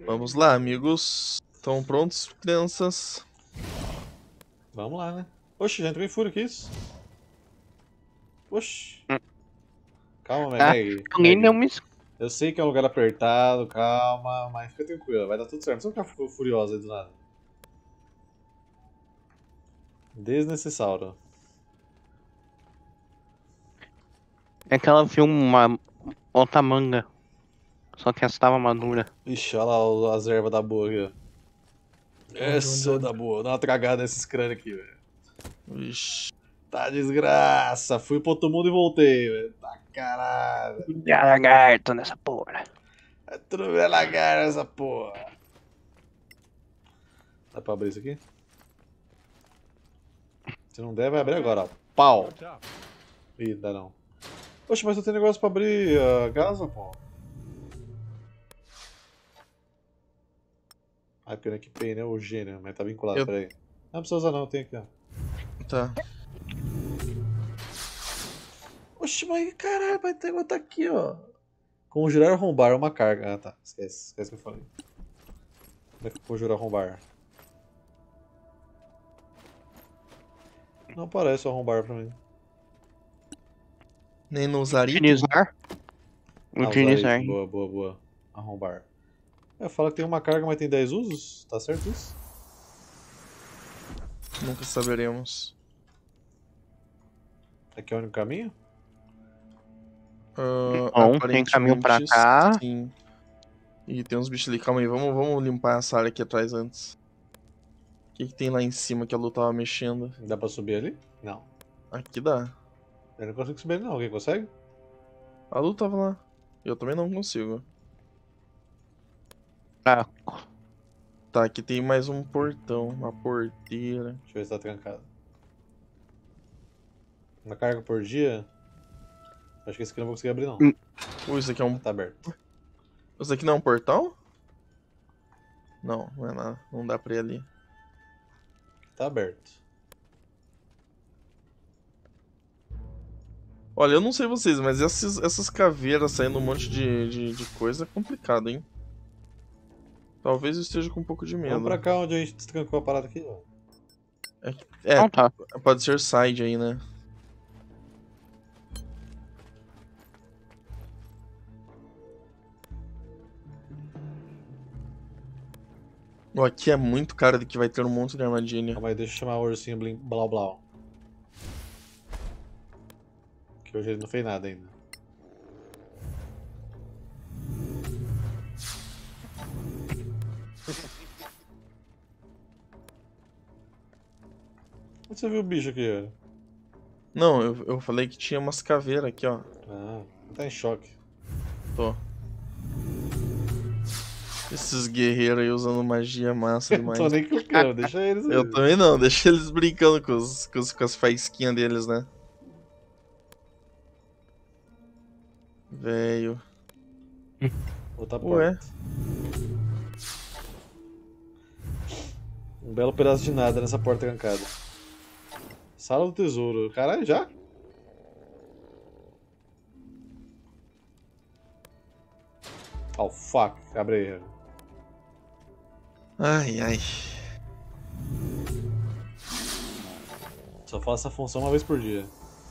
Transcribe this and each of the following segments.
Vamos lá, amigos. Estão prontos, crianças? Vamos lá, né? Oxe, já entrou em fúria, que isso? Oxe. Calma, Meg. Alguém não Meg. me... Eu sei que é um lugar apertado, calma, mas fica tranquilo, vai dar tudo certo. Não precisa ficar furiosa aí do nada. Desnecessário. É que ela viu uma outra manga. Só que essa tava madura. Ixi, olha lá as ervas da boa aqui, ó. Essa onde? da boa. Dá uma tragada nesses crânios aqui, velho. Vixe. Tá desgraça. Fui pro outro mundo e voltei, velho. Tá caralho. Lagarto nessa porra. É tudo bem lagar essa porra. Dá pra abrir isso aqui? Se não der, vai abrir agora, ó. Pau. Ih, dá não. Oxe, mas eu tenho negócio pra abrir a casa, pô. Ah, porque eu não equipei, né? O gênio, mas tá vinculado, peraí. Não precisa usar não, tem aqui, ó. Tá. Oxe, mas caralho, vai ter outro aqui, ó. Conjurar arrombar uma carga. Ah, tá. Esquece que eu falei. Como é que conjurar arrombar? Não aparece o arrombar pra mim. Nem no usar item? Utilizar. Ah, Utilizar. boa, boa, boa. Arrombar. Fala que tem uma carga, mas tem 10 usos? Tá certo isso? Nunca saberemos. Aqui é o único caminho? Bom, tem caminho pra cá. Sim. Ih, tem uns bichos ali. Calma aí, vamos limpar essa área aqui atrás antes. O que tem lá em cima que a Lu tava mexendo? Dá pra subir ali? Não. Aqui dá. Eu não consigo subir ali não. Alguém consegue? A Lu tava lá. Eu também não consigo. Fraco. Tá, aqui tem mais um portão, uma porteira. Deixa eu ver se tá trancado. Uma carga por dia? Acho que esse aqui eu não vou conseguir abrir não. Isso aqui é um... Tá aberto. Isso aqui não é um portal? Não, não é nada. Não dá pra ir ali. Tá aberto. Olha, eu não sei vocês, mas essas caveiras saindo um monte de coisa é complicado, hein? Talvez eu esteja com um pouco de medo. Vamos pra cá onde a gente destrancou a parada aqui, ó. Então tá. Pode ser side aí, né? Ó, aqui é muito cara de que vai ter um monte de armadilha. Calma aí, deixa eu chamar o ursinho Blau Blau. Que hoje ele não fez nada ainda. Onde você viu o bicho aqui, ó? Não, eu falei que tinha umas caveiras aqui, ó. Ah, tá em choque. Tô. Esses guerreiros aí usando magia massa Eu demais. tô nem clicando, deixa eles aí. Eu também não, deixa eles brincando com as faísquinhas deles, né? Velho. Outra Ué. porta. Um belo pedaço de nada nessa porta trancada. Sala do tesouro. Caralho, já? Oh, fuck. Abre aí. Ai, ai. Só faço essa função uma vez por dia.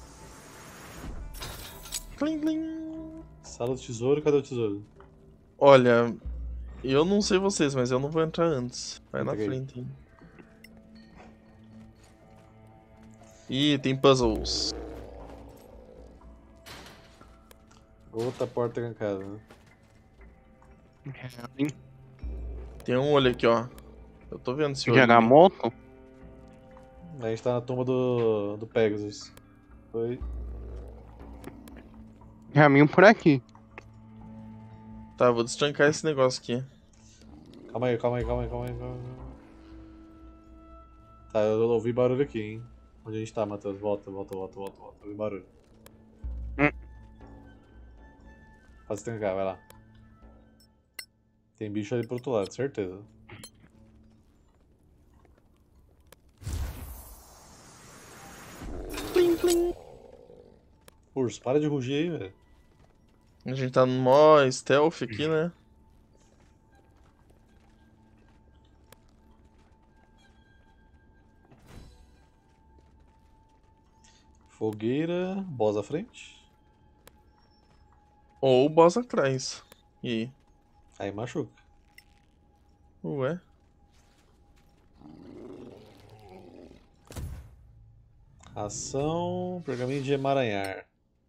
Plim, plim. Sala do tesouro, cadê o tesouro? Olha, eu não sei vocês, mas eu não vou entrar antes. Vai na Entrei. frente, hein. Ih, tem puzzles. Outra porta trancada, né? Tem um olho aqui, ó. Eu tô vendo esse olho. Jagamoto? A gente tá na tumba do Pegasus. Foi. Caminho por aqui. Tá, vou destrancar esse negócio aqui. Calma aí. Tá, eu ouvi barulho aqui, hein? Onde a gente tá, Matheus? Volta. Ouvi barulho. Pode trancar, vai lá. Tem bicho ali pro outro lado, certeza. Plim, plim. Urso, para de rugir aí, velho. A gente tá no mó stealth aqui, né? Fogueira, boss à frente. Ou o boss atrás. E aí? Aí machuca. Ué? Ação, pergaminho de emaranhar.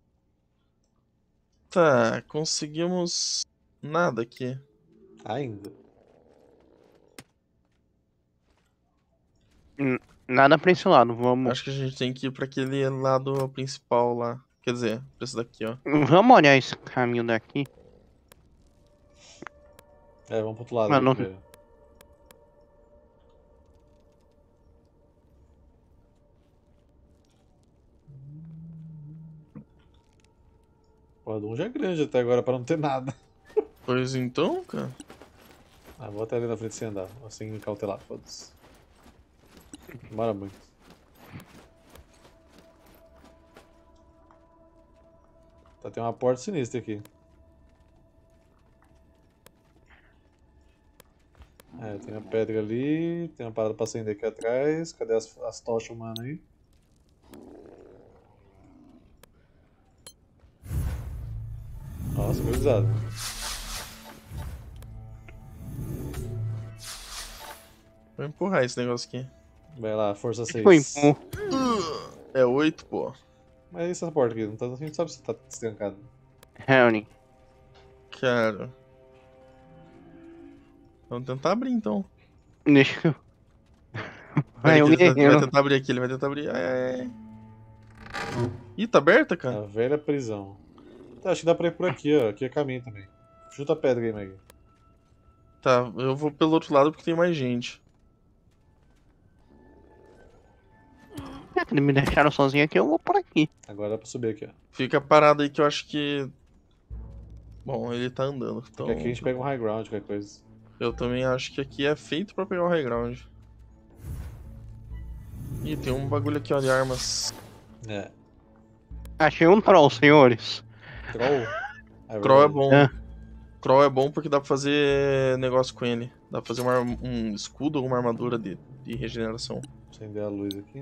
Tá, conseguimos nada aqui. Ainda. Nada pra esse lado, vamos. Acho que a gente tem que ir pra aquele lado principal lá. Quer dizer, pra esse daqui, ó. Vamos olhar esse caminho daqui. É, vamos pro outro lado Mas aqui não- primeiro. Pô, a dungeon é grande até agora pra não ter nada. Pois então, cara. Ah, vou até ali na frente sem andar, sem cautelar, foda-se. Demora muito. Tá, tem uma porta sinistra aqui. É, tem a pedra ali, tem uma parada pra acender aqui atrás. Cadê as tochas humanas aí? Nossa, organizado. Vou empurrar esse negócio aqui. Vai lá, força 6. Foi empurro. É 8, pô. Mas e essa porta aqui? Não tá, a gente sabe se tá destrancado. Howling. Cara. Vamos tentar abrir então. Deixa eu. Peraí, Vai, o que ele vai guerreiro. tentar abrir aqui, ele vai tentar abrir. Ai, ai, ai. Ih, tá aberta, A cara? velha prisão. Tá, acho que dá pra ir por aqui, ó. Aqui é caminho também. Chuta a pedra aí, Meg. Tá, eu vou pelo outro lado porque tem mais gente. Já que eles me deixaram sozinho aqui, eu vou por aqui. Agora dá pra subir aqui, ó. Fica parado aí que eu acho que. Bom, ele tá andando. Então Porque aqui a gente pega um high ground, qualquer coisa. eu também acho que aqui é feito pra pegar o high ground. Ih, tem um bagulho aqui, ó, de armas. É. Achei um troll, senhores. Troll? Troll é verdade. bom. É. Troll é bom porque dá pra fazer negócio com ele. Dá pra fazer um escudo ou uma armadura de regeneração. Acender a luz aqui.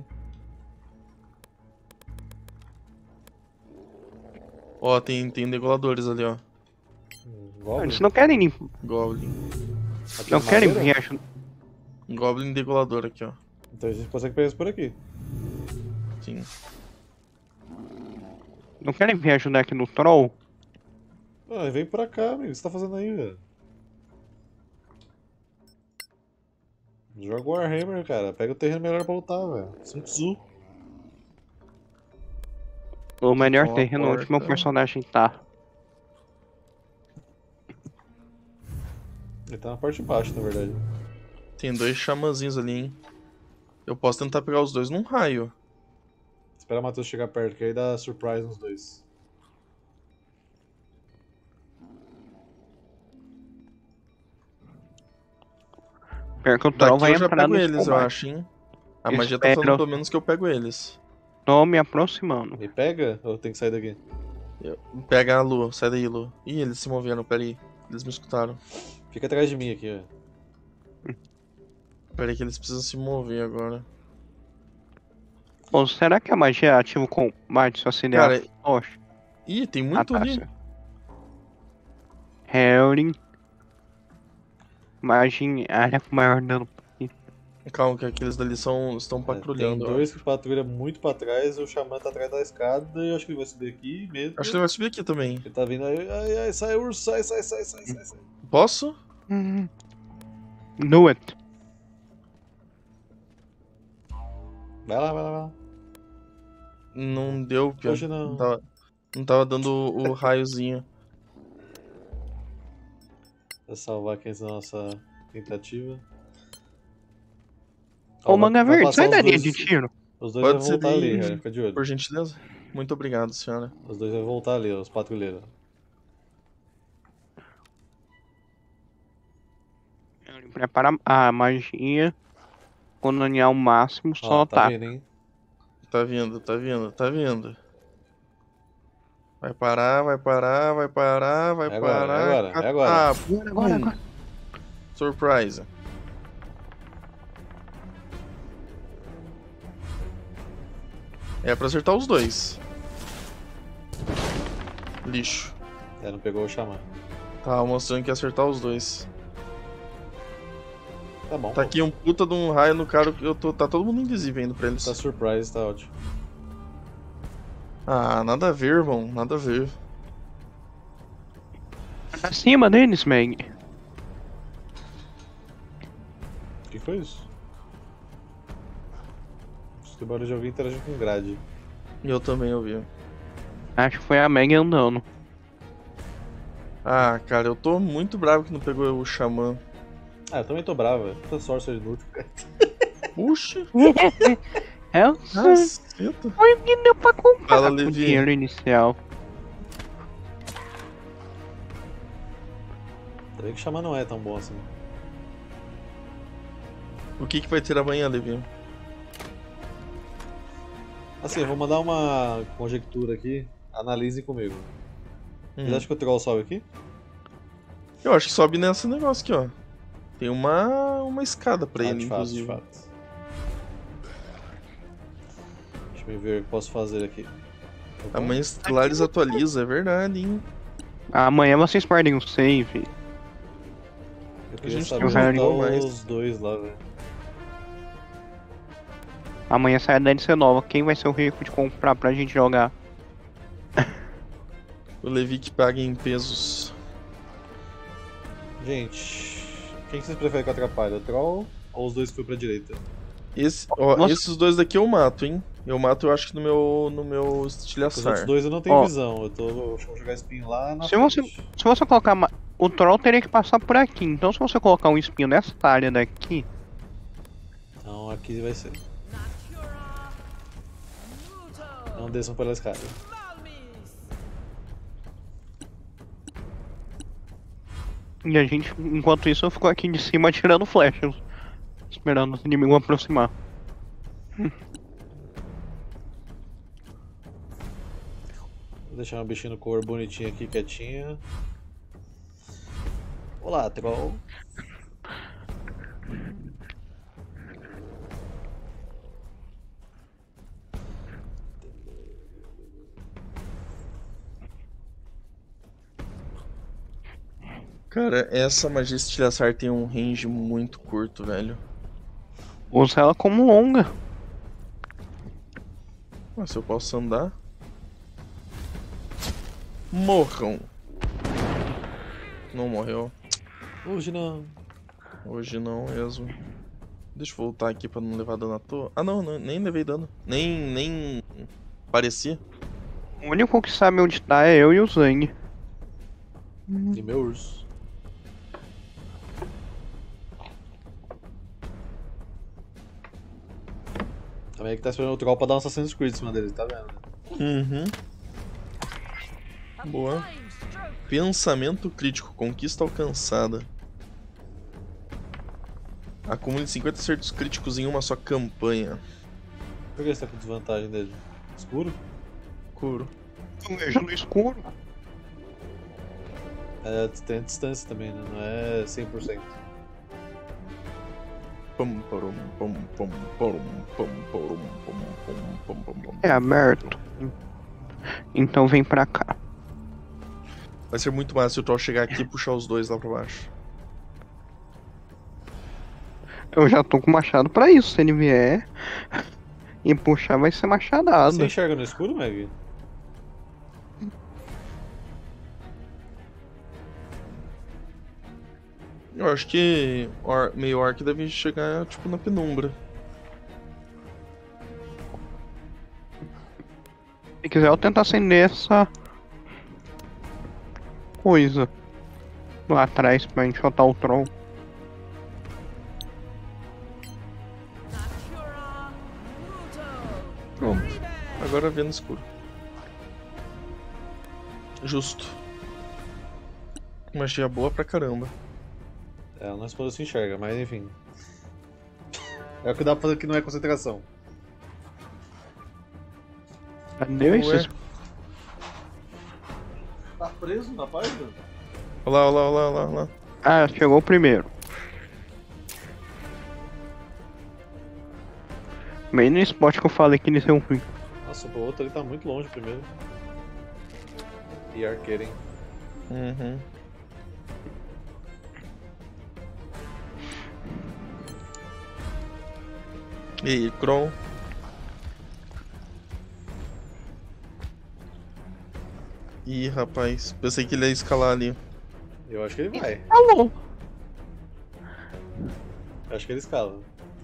Ó, tem degoladores ali, ó. Goblin? Eles não querem nem. Goblin. Aqui Não é querem madeira? vir ajudar. Goblin degolador aqui, ó. Então a gente consegue pegar isso por aqui. Sim. Não querem vir ajudar aqui no troll? Ah, vem pra cá, amigo. O que você tá fazendo aí, velho? Joga o Warhammer, cara. Pega o terreno melhor pra lutar, velho. Sun Tzu. O melhor Ó, a terreno onde meu porta. personagem tá. Ele tá na parte de baixo, na verdade. Tem dois xamãzinhos ali, hein. Eu posso tentar pegar os dois num raio. Espera o Matheus chegar perto, que aí dá surprise nos dois. Pior que o troll Daqui vai eu já entrar pego nesse eles, eu combate. acho, hein. A magia tá Espero. falando pelo menos que eu pego eles. Tô me aproximando. Me pega ou tem que sair daqui? Pega a Lu, sai daí, Lu. Ih, eles se moveram, peraí. Eles me escutaram. Fica atrás de mim aqui, ó. Peraí que eles precisam se mover agora. Pô, será que a magia ativa o combate se acender Cara, a tocha? Ih, tem muito tá, ali. certo. Howling. Magia área com maior dano. Calma, que aqueles dali estão Tem patrulhando. ó. dois que patrulham muito pra trás, o Xamã tá atrás da escada e eu acho que ele vai subir aqui mesmo. Acho que ele vai subir aqui também. Ele tá vindo aí, ai, ai, sai urso, sai. Posso? Do it. Vai lá. Não deu, pior. Hoje não. Não tava dando o raiozinho. Vou salvar aqui essa nossa tentativa. Ô, manga vai verde, passar sai os da linha dois- de tiro. Os dois Pode vão ser voltar daí, ali, cara, fica de olho. Por gentileza. Muito obrigado, senhora. Os dois vão voltar ali, os patrulheiros. Prepara a magia. Colonial máximo, só Ó, tá tá. vendo, hein? Tá vindo. Vai parar. É agora. Ah, bum. Surprise. É pra acertar os dois. Lixo. É, não pegou o Xamã. Tá mostrando que ia acertar os dois. Tá bom. Tá aqui um puta de um raio no cara que tá todo mundo invisível indo pra eles. Tá surprise, tá ótimo. Ah, nada a ver, irmão. Nada a ver. Acima deles, Meg. O que foi isso? Acho que o barulho de alguém interagiu com grade. Eu também ouvi. Acho que foi a Meg andando. Ah, cara, eu tô muito bravo que não pegou o Xamã. Ah, eu também tô bravo, velho. Puta sorcerer inútil, cara. Puxa. É o Caceta. Foi o que deu pra comprar Fala, com o Levi. dinheiro inicial. Ainda bem que Xamã não é tão bom assim. O que vai ter amanhã, Levi? Assim, eu vou mandar uma conjectura aqui. Analisem comigo. Vocês acham que o troll sobe aqui? Eu acho que sobe nesse negócio aqui, ó. Tem uma escada pra ele, de fato, inclusive. de fato. Deixa eu ver o que posso fazer aqui. Amanhã Stellaris atualiza, é verdade, hein? Amanhã vocês perdem o save. Eu queria gente saber não onde jogou tá mais. os dois lá, velho. Amanhã sai a DLC nova. Quem vai ser o rico de comprar pra gente jogar? O Levi que paga em pesos. Gente, quem que vocês preferem que eu atrapalhe? O troll ou os dois que foi pra direita? Nossa. Esses dois daqui eu mato, hein? Eu mato, eu acho que no meu Os outros estilhaçar. dois eu não tenho Ó. visão. Eu vou jogar espinho lá na Se você, frente. se você colocar. O troll teria que passar por aqui. Então, se você colocar um espinho nessa área daqui. Então aqui vai ser. Não desçam pela escada. E a gente, enquanto isso, eu fico aqui de cima atirando flechas. Esperando os inimigos aproximar. Vou deixar uma bichinha no cor bonitinha aqui, quietinha. Olá, troll. Cara, essa magia estilhaçar tem um range muito curto, velho. Usa ela como longa. Mas se eu posso andar... Morram. Não morreu. Hoje não. Hoje não mesmo. Deixa eu voltar aqui pra não levar dano à toa. Ah não, nem levei dano. Nem parecia. O único que sabe onde tá é eu e o Zang. E meu urso. Também é que tá esperando o troll pra dar um Assassin's Creed em cima dele, tá vendo? Uhum. Boa. Pensamento crítico. Conquista alcançada. Acumule 50 acertos críticos em uma só campanha. Por que você tá com desvantagem dele? Escuro? Curo. Eu vejo no escuro. É, tem a distância também, né? Não é 100%. Pum, parum, pum, pum, parum, pum, parum, pum, pum, pum, pum, pum. É aberto. Então vem pra cá. Vai ser muito massa se o Troll chegar aqui e puxar os dois lá pra baixo. Eu já tô com machado pra isso. Se ele vier e puxar, vai ser machadada. Você enxerga no escuro, Meg? Eu acho que meio orc deve chegar tipo na penumbra. Se quiser, eu tento acender essa coisa lá atrás pra gente soltar o troll. Pronto. Agora vê no escuro. Justo. Magia boa pra caramba. É, o nosso esposa se enxerga, mas enfim. É o que dá pra fazer que não é concentração. Cadê Ué. esses? Tá preso na página? Olha lá, olha lá, olha lá, olha lá. Ah, chegou o primeiro. Bem no spot que eu falei que eles iam vir. Nossa, o outro ali tá muito longe primeiro. E arqueiro, hein? Uhum. E aí, Kron? Ih, rapaz, pensei que ele ia escalar ali. Eu acho que ele vai. Alô? Eu acho que ele escala.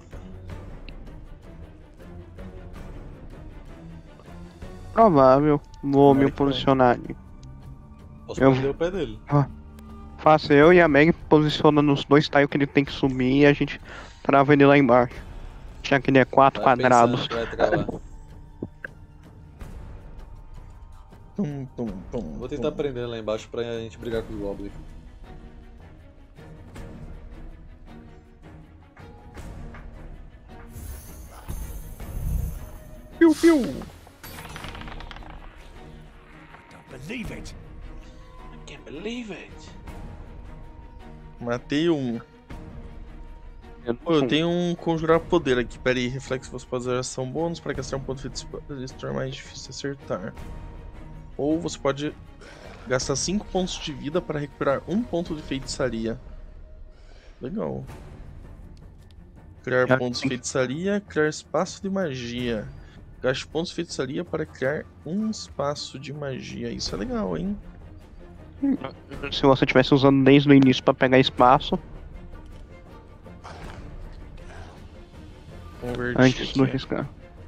Provável. Vou me Tomara que vai. posicionar ali. Posso Eu- perder o pé dele. Faço eu e a Meg posiciona nos dois tiles que ele tem que subir e a gente trava ele lá embaixo. Já que ele é 4 Vai quadrados. pensando que vai travar. Tum, tum, tum, Vou tentar tum. prender lá embaixo pra gente brigar com os Goblins. Piu, piu. Believe it. I can't believe it. Matei um. Pô, eu tenho um conjurar poder aqui. Pera aí, reflexo você pode usar ação bônus para gastar um ponto de feitiço. Isso torna mais difícil acertar. Ou você pode gastar 5 pontos de vida para recuperar 1 ponto de feitiçaria. Legal. Criar Já pontos de tem. feitiçaria, criar espaço de magia. Gaste pontos de feitiçaria para criar um espaço de magia. Isso é legal, hein? Se você estivesse usando desde o início pra pegar espaço, Convertir antes do aqui. riscar.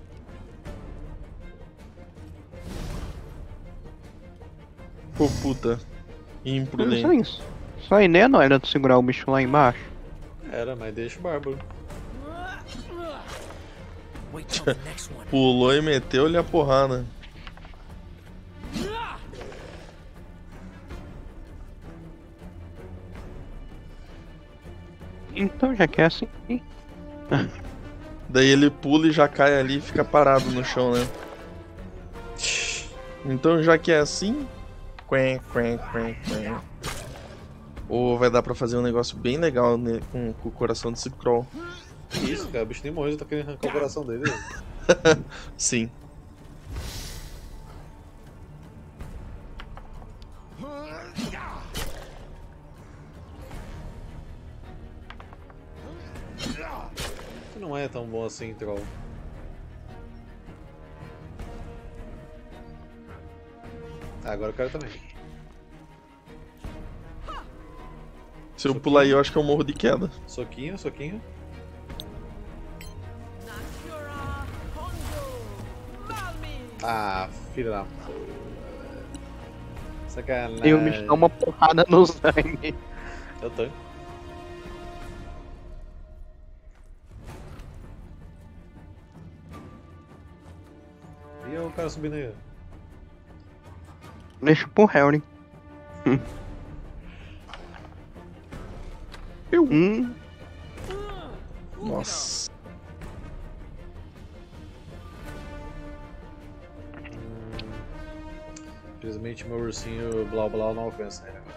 Pô, puta. Só Imprudente. isso. Só a ideia não era de segurar o bicho lá embaixo. Era, mas deixa o bárbaro. Wait till the next one. Pulou e meteu-lhe a porrada. Então já que é assim. Daí ele pula e já cai ali e fica parado no chão, né? Então já que é assim. Quen, quen, quen, quen. Ou vai dar pra fazer um negócio bem legal né, com o coração desse Kroll. Que isso, cara? O bicho nem morreu, tá querendo arrancar o coração dele. Sim. Isso não é tão bom assim, troll. Ah, agora eu quero também. Se eu pular aí, eu acho que eu morro de queda. Soquinho, soquinho. Nakura Hondo Malmi. Ah, filho da. Sacanagem. E o bicho dá uma porrada no sangue. Eu tô. E o cara subindo aí? Deixa pro Harry. Nossa. Infelizmente meu ursinho Blau Blau não alcança ele.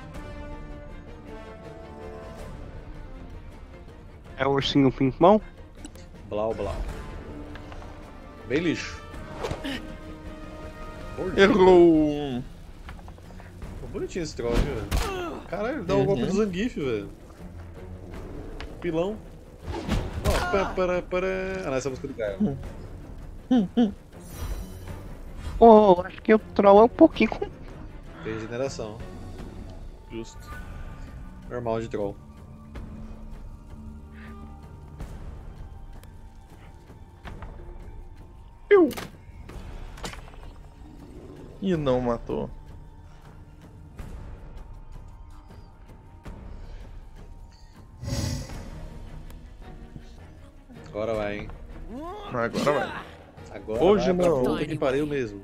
É o ursinho pimpão? Blau Blau. Bem lixo. Gordinho, Errou. Pô, bonitinho esse troll, velho. Caralho, dá o golpe do Zangief, velho. Pilão. Ó, Ah, não, essa é a música do Gaio. Pô, acho que o troll é um pouquinho com. Tem regeneração. Justo. Normal de troll. Piu. E não matou. Agora vai, hein. Agora vai. Agora Hoje vai pra não. puta que pariu mesmo.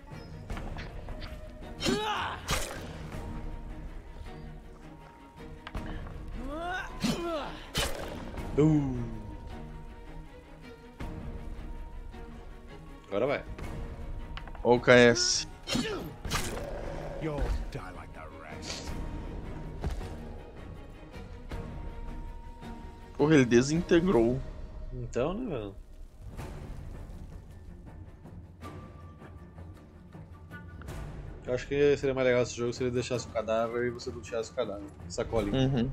Agora vai. Ó o KS. You'll die like the rest. Porra, ele desintegrou. Então, né, velho? Eu acho que seria mais legal esse jogo se ele deixasse o cadáver e você não tirasse o cadáver. Sacolinha. Uhum.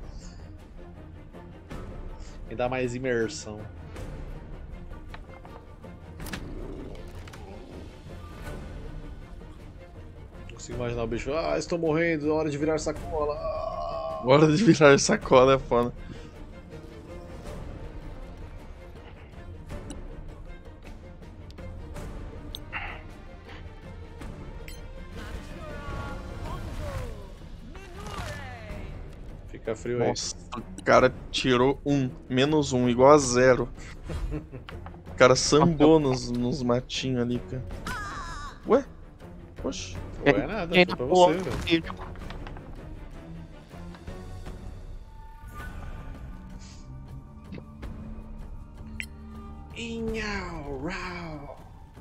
E dá mais imersão. Não consigo imaginar o bicho. Ah, estou morrendo, hora de virar sacola. Ah. Hora de virar sacola é foda. Fica frio aí. Nossa, o cara tirou menos um, igual a 0. O cara sambou nos matinhos ali, cara. Ué? Oxe. Não é nada, foi pra você, velho. Inhau, rau.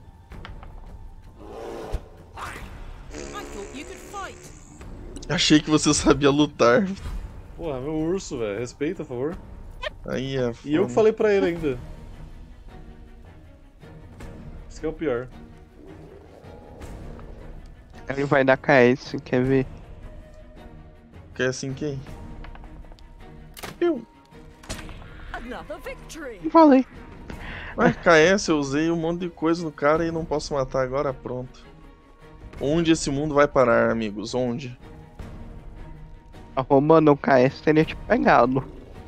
I thought you could fight. Achei que você sabia lutar. Porra, meu urso, velho. Respeita, por favor. Aí é E eu que foda. falei pra ele ainda. Isso que é o pior. Ele vai dar KS, quer ver? Quer assim quem? Eu. Another victory. Falei. Mas KS, eu usei um monte de coisa no cara e não posso matar agora, pronto. Onde esse mundo vai parar, amigos? Onde? Roubando o KS teria te pegado.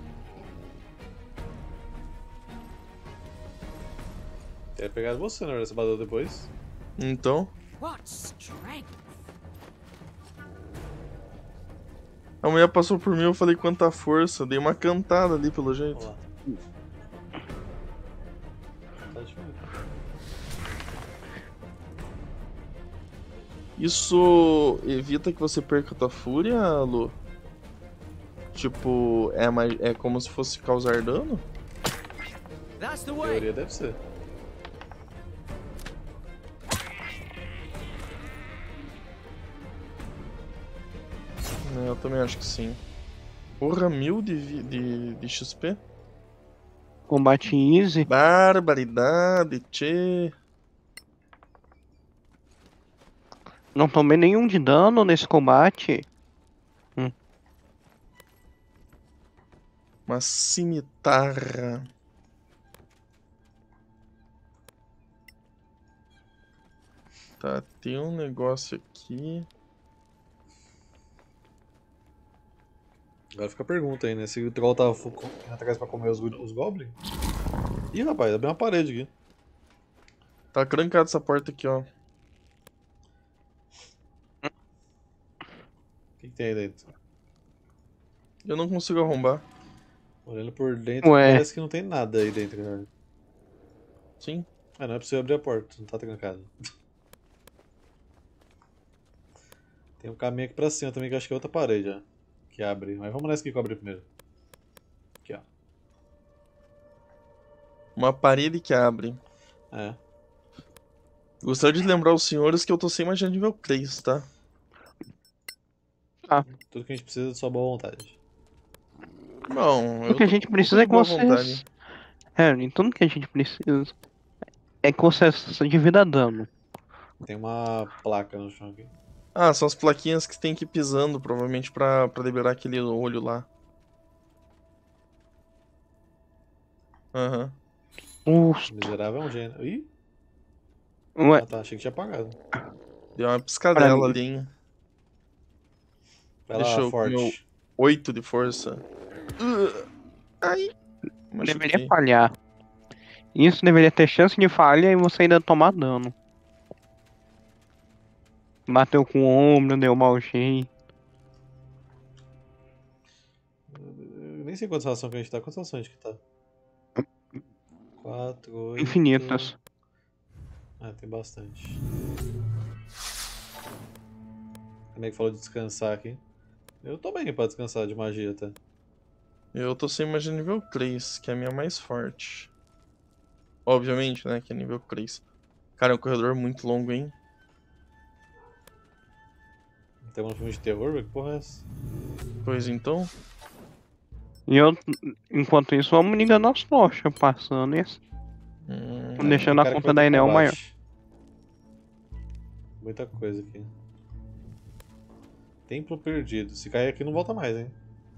Teria pegado você, na verdade, você bateu depois. Então, What strength. a mulher passou por mim, eu falei quanta força, dei uma cantada ali pelo jeito. Vamos lá. Tá difícil. Isso evita que você perca a tua fúria, Lu? Tipo, é como se fosse causar dano? That's the Em way. teoria deve ser. Eu também acho que sim. Porra, 1000 de XP? Combate easy. Barbaridade, tchê. Não tomei nenhum de dano nesse combate. Uma cimitarra. Tá, tem um negócio aqui. Agora fica a pergunta aí, né? Se o troll tava indo atrás pra comer os goblins. Ih, rapaz, abriu uma parede aqui. Tá trancada essa porta aqui, ó. O que tem aí dentro? Eu não consigo arrombar. Olhando por dentro, Ué. parece que não tem nada aí dentro, cara. Sim. Ah, não é possível abrir a porta, não tá trancado. Tem um caminho aqui pra cima também, que eu acho que é outra parede, ó. Que abre. Mas vamos nessa aqui que eu abri primeiro. Aqui, ó. Uma parede que abre. É. Gostaria de lembrar os senhores que eu tô sem magia nível 3, tá? Tudo que a gente precisa é de sua boa vontade. Bom, eu O que a tô gente com precisa é que boa vocês. vontade. Harry, tudo que a gente precisa é que vocês dividam dano. Tem uma placa no chão aqui. Ah, são as plaquinhas que tem que ir pisando, provavelmente, pra liberar aquele olho lá. Aham. Miserável é um gênio. Ih, Ué, ah tá, achei que tinha apagado. Deu uma piscadela Pra mim. ali, hein? Vai Deixa lá, eu forte. meu 8 de força. Ai. deveria Machuquei. falhar. Isso deveria ter chance de falha e você ainda tomar dano. Bateu com o ombro, deu mau jeito. Eu nem sei quantas rações que a gente tá. Quantas rações que tá? 4, 8... Infinitas. Ah, tem bastante. Como é que falou de descansar aqui? Eu tô bem pra descansar de magia até. Eu tô sem magia nível 3, que é a minha mais forte. Obviamente, né, que é nível 3. Cara, é um corredor muito longo, hein? Tem um filme de terror? Que porra é essa? Pois então. E eu, enquanto isso, vamos ligando as tochas, passando isso. Deixando Um a cara que conta vai da ter Enel combate. maior. Muita coisa aqui. Templo perdido. Se cair aqui não volta mais, hein?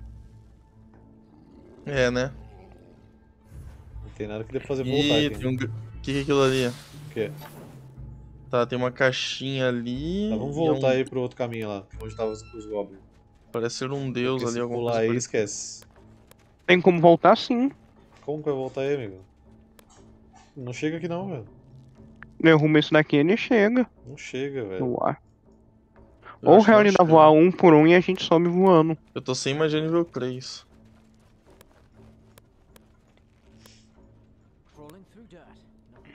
É, né? Não tem nada que dê pra fazer voltar Ih, aqui. tem um... Que é aquilo ali? O quê? Tá, tem uma caixinha ali. Tá, vamos e é voltar um... aí pro outro caminho lá, onde estavam os goblins. Parece ser um deus Porque ali, se alguma pular coisa aí, parecida. esquece. Tem como voltar sim. Como que vai voltar aí, amigo? Não chega aqui não, velho. Derruba isso daqui ele chega Não chega, velho. no ar. Eu Ou o acho que réu não ainda chega. voar um por um e a gente sobe voando. Eu tô sem magia nível 3. Crawling through dirt. Nothing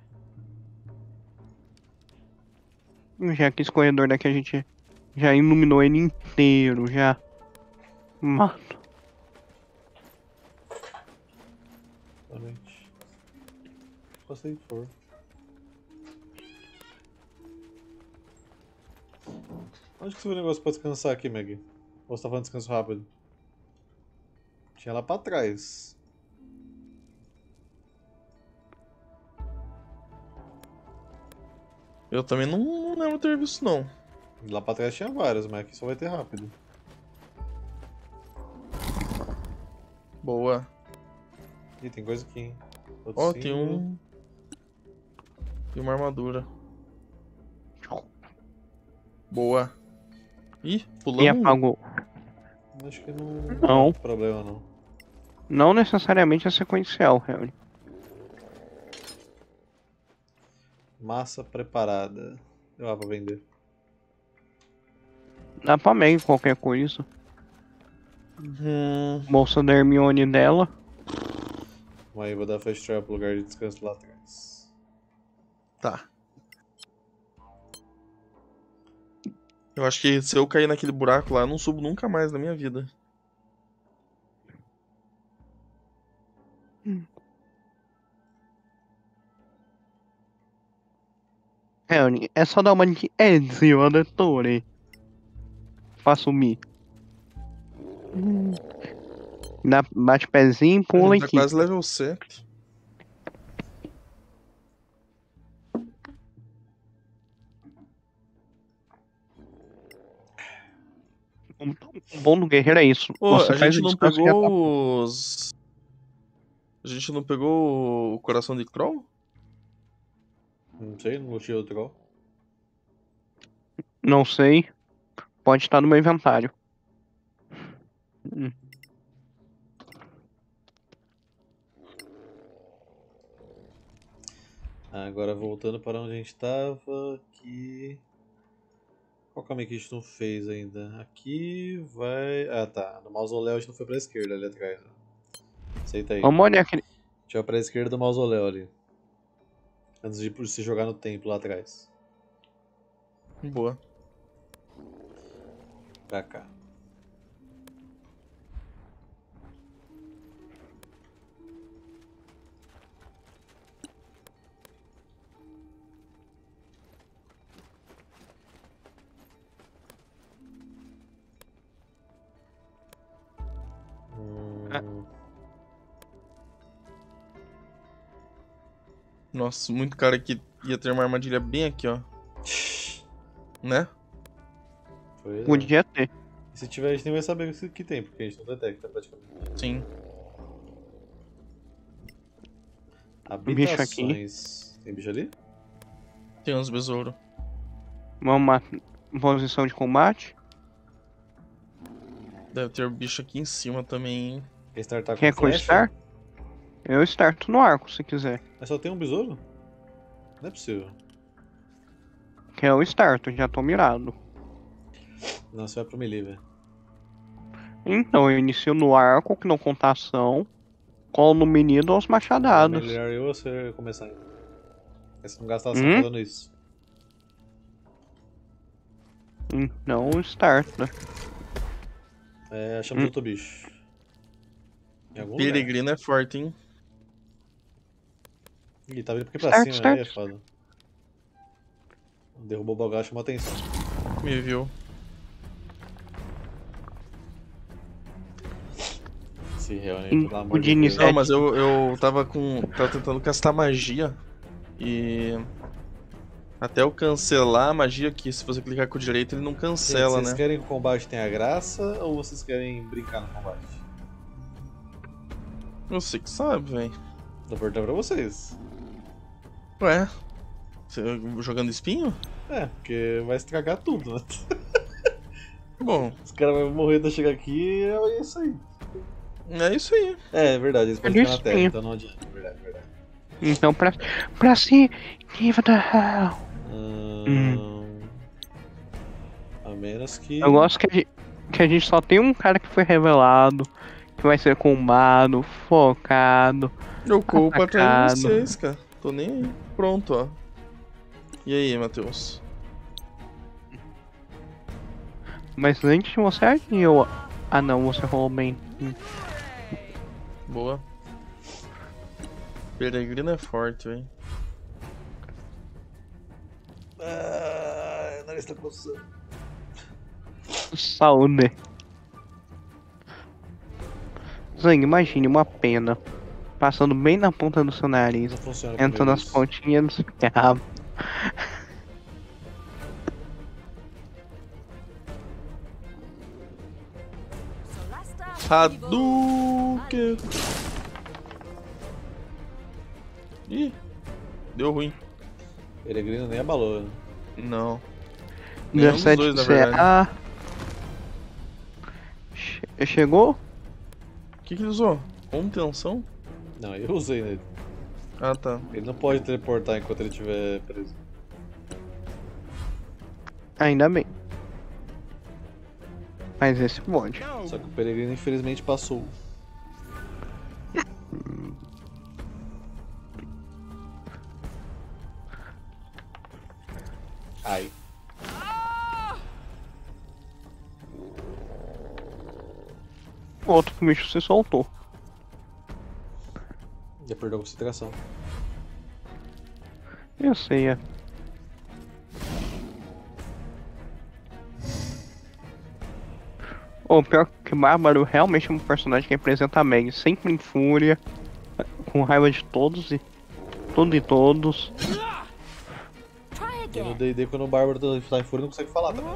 new here. Já que esse corredor daqui a gente já iluminou ele inteiro, já. Mano. Exatamente. Só se for. Onde que você viu o negócio pra descansar aqui, Meg? Ou você tá falando descanso rápido? Tinha lá pra trás. Eu também não lembro ter visto, não. Lá pra trás tinha vários, mas aqui só vai ter rápido. Boa. Ih, tem coisa aqui, hein? Outro Ó, tem símbolo. um... Tem uma armadura. Boa. Ih, E pulamos. apagou. Acho que não Não. tem problema, não. Não necessariamente é sequencial, réu. Massa preparada. Deu lá pra vender. Dá pra Meg qualquer coisa. Bolsa da Hermione dela. Vamos aí, vou dar fast travel pro lugar de descanso lá atrás. Tá. Eu acho que se eu cair naquele buraco lá, eu não subo nunca mais na minha vida. Réu, é só dar uma de Ezio, Auditore. Pra sumir. Bate pezinho e pula Tá aqui. quase level 7. O bom do guerreiro é isso. Pô, Você a faz gente o não descanso e já tá- pegou os... A gente não pegou o coração de Kroll? Não sei, não lutei o troll. Não sei. Pode estar no meu inventário. Agora voltando para onde a gente tava, aqui... Qual caminho que a gente não fez ainda? Aqui vai... Ah tá, no mausoléu a gente não foi pra esquerda ali atrás. Né? Aceita aí. Vamos olhar aquele. Deixa eu pra esquerda do mausoléu ali. Antes de se jogar no templo lá atrás. Boa. Pra cá. Nossa, muito cara que ia ter uma armadilha bem aqui, ó. Né? Pois é. Podia ter. E se tiver, a gente nem vai saber o que tem, porque a gente não detecta praticamente. Sim. Bicho aqui. Habitações. Tem bicho ali? Tem uns besouros. Vamos posição de combate. Deve ter bicho aqui em cima também, hein? Quer startar com Quer que eu flecha? start? Eu starto no arco, se quiser. Mas só tem um besouro? Não é possível. Que eu starto, já tô mirado. Não, você vai pro melee, velho. Então, eu inicio no arco, que não contação. Colo no menino aos machadados. Melhor eu ou você começar ainda? Porque você não gasta ação falando isso. Então, starta. É, achamos outro bicho. Em algum lugar. Peregrino é forte, hein? Ih, tá vindo aqui pra Start, cima, aí é start. foda. Derrubou o bagulho, chamou atenção. Me viu. Se realmente, pelo amor O de de Deus. início- Não, mas eu tava tentando castar magia. E... Até eu cancelar a magia, que se você clicar com o direito ele não cancela, Vocês né? querem que o combate tenha graça ou vocês querem brincar no combate? Você que sabe, velho. Tô perguntando pra vocês. Ué, você jogando espinho? É, porque vai estragar tudo, né? Bom, Os caras vão morrer de chegar aqui e é isso aí. é isso aí. É verdade, eles podem ficar na terra, Sim. então não adianta. Verdade, verdade. Então, pra si, give the hell. A menos que. Eu gosto que a gente só tem um cara que foi revelado, que vai ser combado, focado. Eu corro pra trás de Atacado. vocês, cara. Tô nem aí. Pronto, ó. E aí, Matheus? Mas antes de você agir, eu. Ah não, você rolou bem. Boa. Peregrino é forte, velho. Ah, o nariz tá coçando. Saúde. Zang, imagine uma pena passando bem na ponta do seu nariz, Não funciona entrando comigo nas isso. pontinhas do seu rabo. Hadouken! Ih, deu ruim. Peregrino nem abalou, né? Não. Nenhum dos 17 dois, na verdade. CA. Chegou? O que ele usou? Contenção? Não, eu usei nele. Ah, tá. Ele não pode teleportar enquanto ele estiver preso. Ainda bem. Mas esse pode. Só que o peregrino infelizmente passou. Ai. O outro bicho se soltou. Já perdeu a concentração. Eu sei, é. O pior que Bárbaro realmente é um personagem que representa a Meg, sempre em fúria, com raiva de todos e tudo e todos. Try E no again. D&D quando o bárbaro tá em fúria não consegue falar também.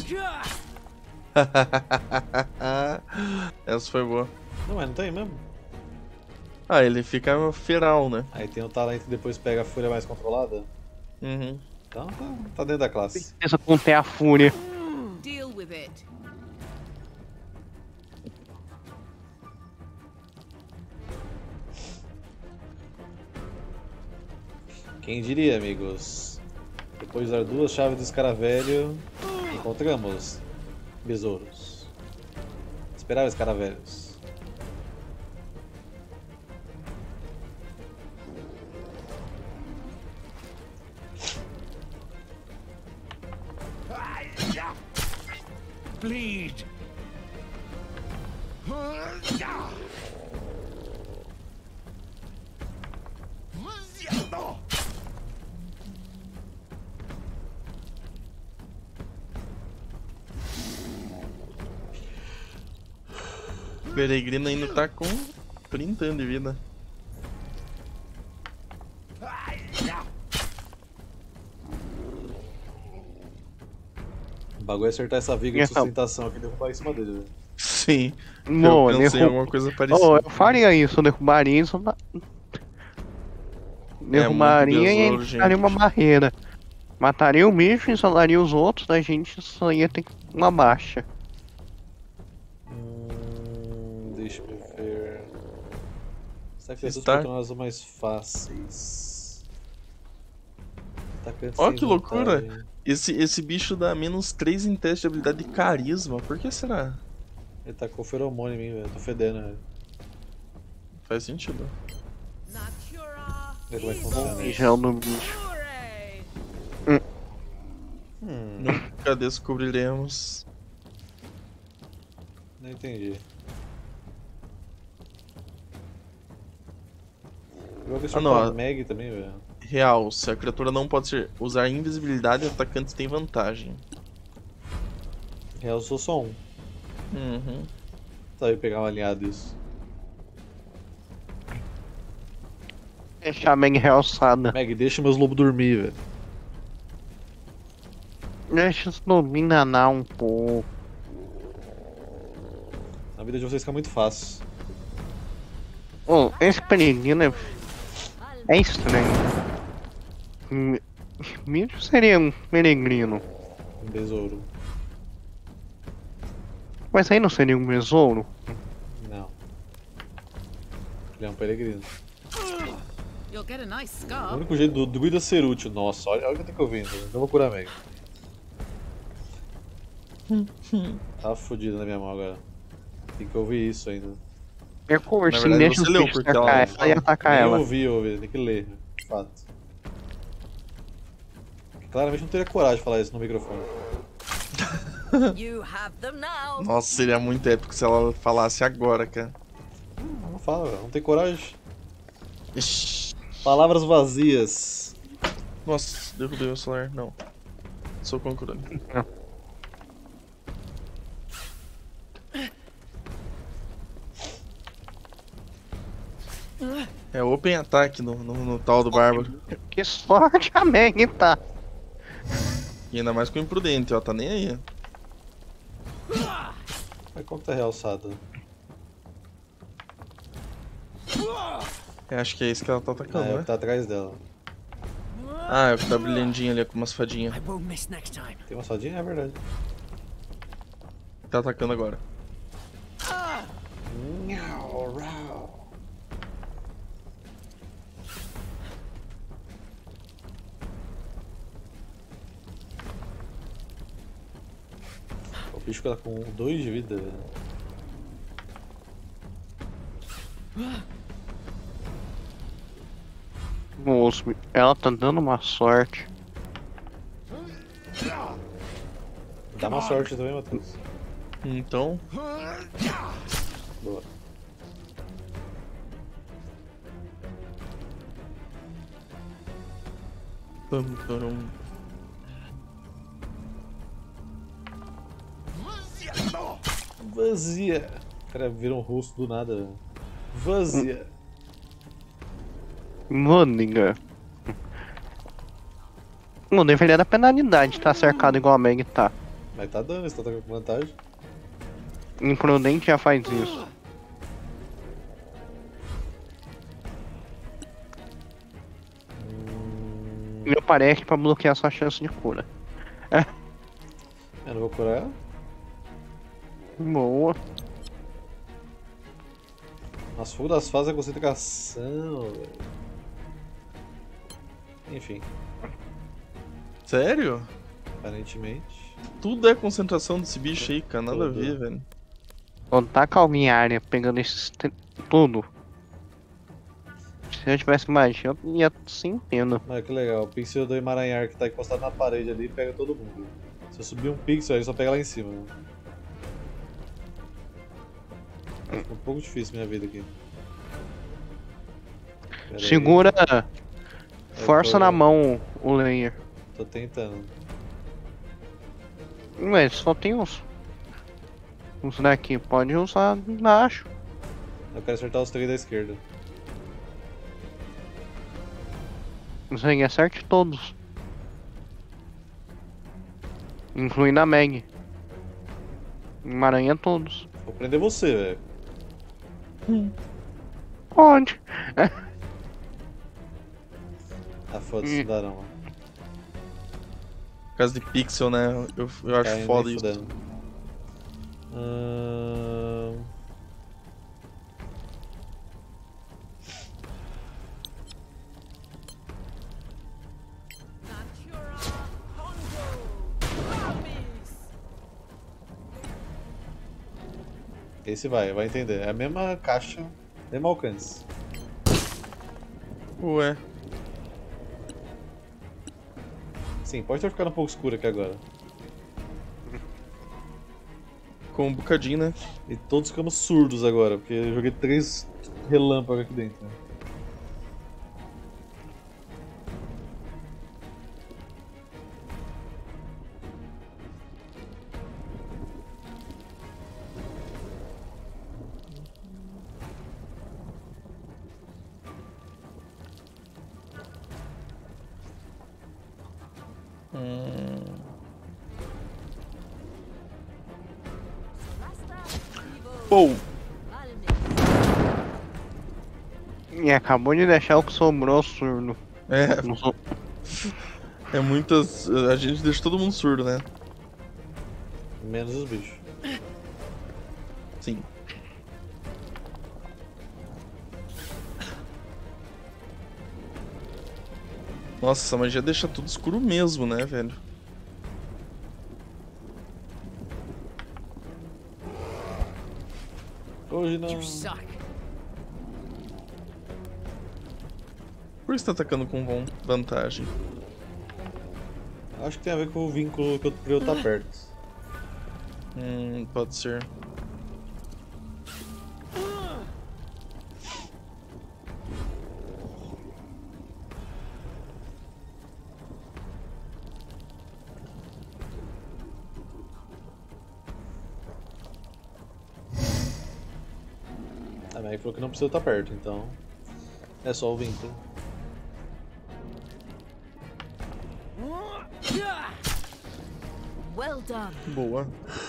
Essa foi boa. Não, mas não tem mesmo. Ah, ele fica feral, né? Aí tem o talento e depois pega a fúria mais controlada. Uhum. Então tá dentro da classe. Essa conter a fúria. Deal with it. Quem diria, amigos? Depois de dar 2 chaves do escaravelho, encontramos besouros. Esperava escaravelhos. Bleed. O peregrino ainda tá com 30 anos de vida. O bagulho é acertar essa viga de Então. sustentação aqui e derrubar em cima dele, velho. Sim. Não, eu pensei em alguma coisa parecida. eu faria isso, eu derrubaria isso. Derrubaria e besouro, entraria uma gente. barreira. Mataria o bicho, instalaria os outros, a gente só ia ter uma baixa. Deixa eu ver. Será que Está- essas tornam mais fáceis? Atacantes Ó, sem que loucura. vantagem. Esse bicho dá menos 3 em teste de habilidade de carisma. Por que será? Ele tacou feromônio em mim, velho. Tô fedendo, velho. Faz sentido. Natura. Vê como é que funciona isso. Gel no bicho. Fury. Nunca descobriremos. Não entendi. Eu vou ver se Ah, eu não, falo ó. Meg também, velho. Real, se a criatura não pode usar invisibilidade, atacantes têm vantagem. Real, eu sou só um. Uhum. Tá, eu ia pegar um alinhado isso. Deixar a Meg realçada. Meg, deixa meus lobos dormir, velho. Deixa isso me enganar um pouco. A vida de vocês fica muito fácil. Oh, esse peregrino é estranho. Mídio seria um peregrino. Um besouro. Mas aí não seria um besouro? Não. Ele é um peregrino. You'll get a nice O scar. único jeito do druida ser útil. Nossa, olha o que eu tô ouvindo. Não vou curar Meg. Tá fodido na minha mão agora. Tem que ouvir isso ainda. Eu conversei, Na verdade, deixa você os leu, bichos porque atacar ela ela e atacar Nem ela. ouvi, tem que ler. De fato. Claramente não teria coragem de falar isso no microfone. You have them now. Nossa, seria muito épico se ela falasse agora, cara. Não fala, não tem coragem. Ixi. Palavras vazias. Nossa, derrubei meu celular. Não. Sou concurrente. É open attack no tal do bárbaro. Que sorte a Meg tá. E ainda mais com o imprudente, ó. Tá nem aí. Mas como tá realçado? Acho que é isso que ela tá atacando, É o né? que tá atrás dela. Ah, é o que tá brilhandinho ali com umas fadinhas. I won't miss next time. Tem uma sodinha? É verdade. Tá atacando agora. O bicho tá com 2 de vida, velho. Moço, ela tá dando uma sorte. Dá uma sorte também, Matheus. Então, Boa. pam, parum. Vazia. O cara vira um rosto do nada, velho. Vazia. Maninga. Não deveria dar penalidade tá cercado igual a Meg tá. Mas tá dando, você tá com vantagem. Imprudente já faz isso. Eu parece pra bloquear sua chance de cura. Eu não vou curar ela. Boa. Nossa, fogo das fases é concentração, velho. Enfim, Sério? aparentemente. Tudo é concentração desse bicho aí, cara. Nada a Tudo. ver, velho. Quando tá calminha em área pegando tudo. Se eu tivesse magia, eu ia sem pena. Olha que legal, o pixel do emaranhar que tá encostado na parede ali pega todo mundo. Se eu subir um pixel, ele só pega lá em cima. Né? Fica um pouco difícil minha vida aqui. Pera aí, Segura. Força tô- na mão o layer. Tô tentando. Ué, só tem uns. Uns daqui. Pode usar embaixo. Eu quero acertar os 3 da esquerda. Isso aí, acerte todos. Incluindo a Meg. Emaranha todos. Vou prender você, velho. Pode. Ah, foda-se, não dá não. Por causa de pixel, né? Eu acho Tá indo foda nem isso. fudendo. Natura Congo. Zombies. Esse vai entender. É a mesma caixa, mesmo alcance. Ué. Sim, pode ter ficado um pouco escuro aqui agora. Com um bocadinho, né? E todos ficamos surdos agora, porque eu joguei 3 relâmpagos aqui dentro. Né? Pô, E acabou de deixar o que sobrou surdo. é, Não sou... é muitas. A gente deixa todo mundo surdo, né? Menos os bichos. Sim. Nossa, essa magia deixa tudo escuro mesmo, né, velho? Hoje não. You suck. Por que você tá atacando com vantagem? Acho que tem a ver com o vínculo que eu pra eu estar perto. Pode ser. A Meg falou que não precisa estar perto, então é só o vínculo. Well done. Boa.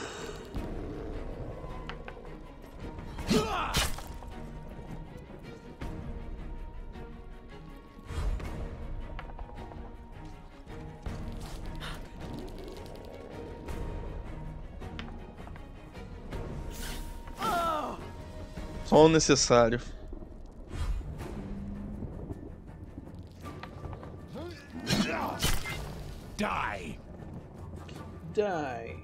Só o necessário. Die. Die.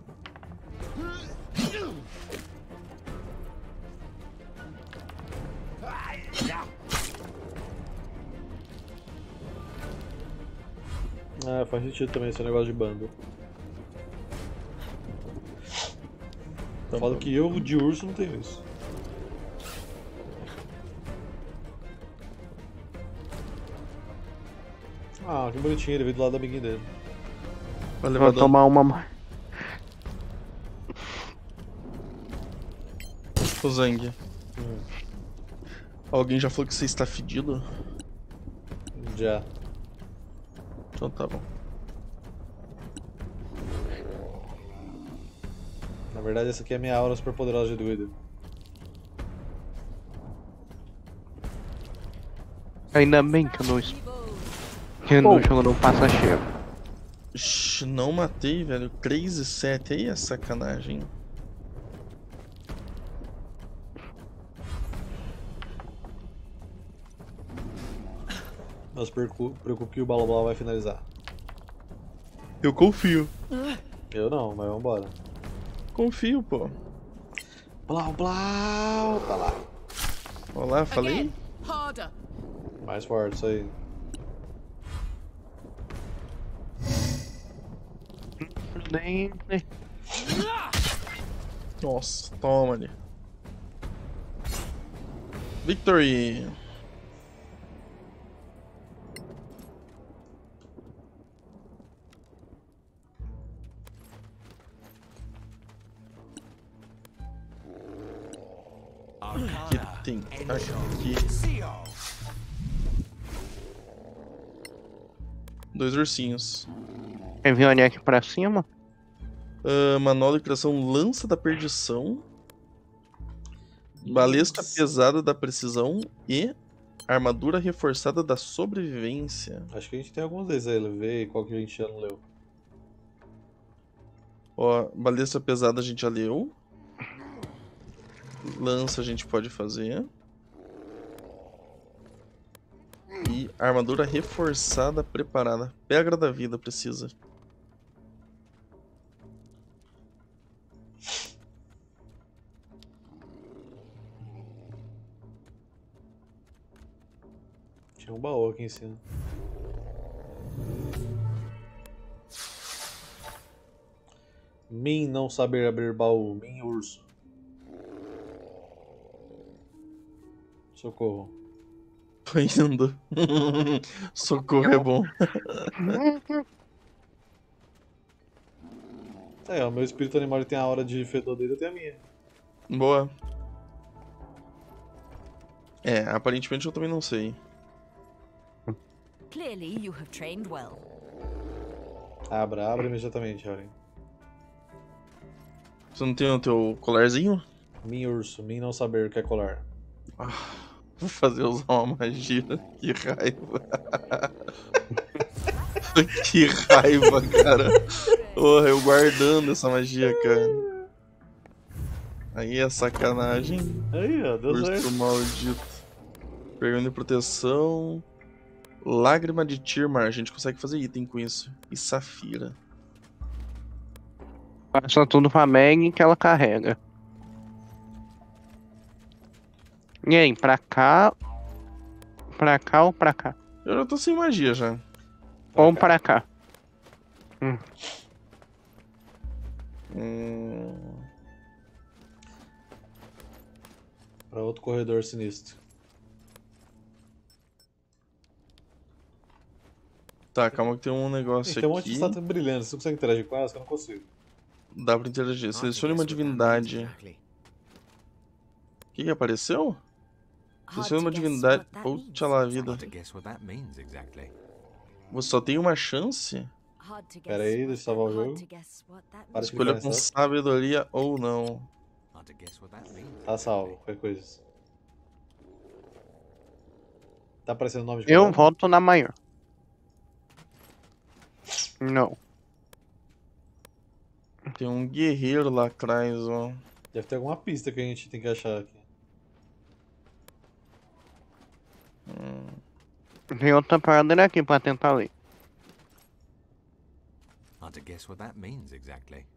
Ah, faz sentido também esse negócio de bando. Falo que eu de urso não tenho isso. Ah, que bonitinho, ele veio do lado da amiguinha dele. Vai levar Vou dano. tomar uma. Ô Zang. Alguém já falou que você está fedido? Já. Então tá bom. Na verdade, essa aqui é a minha aura super poderosa de druida. Ainda bem que eu não, que no jogo não passa cheiro. Não matei, velho. 3 e 7. Aí é sacanagem. Não se preocupe que o Bala Bala vai finalizar. Eu confio. Eu não, mas vambora. Confio, pô. Blau, blau, tá lá. Olá, falei? Again. Harder. Mais forte, isso aí. Nossa, toma ali. Victory! Que tem aqui? Seal. 2 ursinhos. Quer vir olhar aqui pra cima? Manual de criação Lança da Perdição. Balestra pesada da precisão e armadura reforçada da sobrevivência. Acho que a gente tem alguns desses aí, vê qual que a gente já não leu. Ó, balestra pesada a gente já leu. Lança a gente pode fazer. E armadura reforçada preparada. Pedra da vida precisa. Tinha um baú aqui em cima. Min não saber abrir baú. Min urso. Socorro. Tô indo. Socorro é bom. É, o meu espírito animal ele tem a hora de fedor dele, eu tenho a minha. Boa. É, aparentemente eu também não sei. Clearly you have trained well. Abra imediatamente, Harry. Você não tem o teu colarzinho? Min urso, Min não saber o que é colar. Vou fazer usar uma magia. Que raiva. Que raiva, cara. Porra, eu guardando essa magia, cara. Aí é sacanagem. Aí, ó, deu Urso certo. maldito. Pergaminho de proteção. Lágrima de Tirmar. A gente consegue fazer item com isso. E Safira. Passa tudo pra Meg que ela carrega. E aí, pra cá ou pra cá? Eu já tô sem magia já. Ou pra cá. Pra outro corredor sinistro. Tá, calma que tem um negócio Tem um monte aqui. de estátua brilhando, você consegue interagir com elas? Que eu não consigo. Dá pra interagir. Selecione uma divindade. O que apareceu? Selecione uma divindade. Puxa lá a vida. Hard to guess what that means exactly. Você só tem uma chance? Pera aí, deixa eu salvar o jogo. Para de Escolha clicar com nessa. sabedoria ou não. Hard to guess what that means. Tá salvo, qualquer coisa. Tá aparecendo o nome de Eu cada um? voto na maior. Não. Tem um guerreiro lá atrás, ó. Deve ter alguma pista que a gente tem que achar aqui. Tem outra parada aqui pra tentar ler. Hard to guess what that means exactly.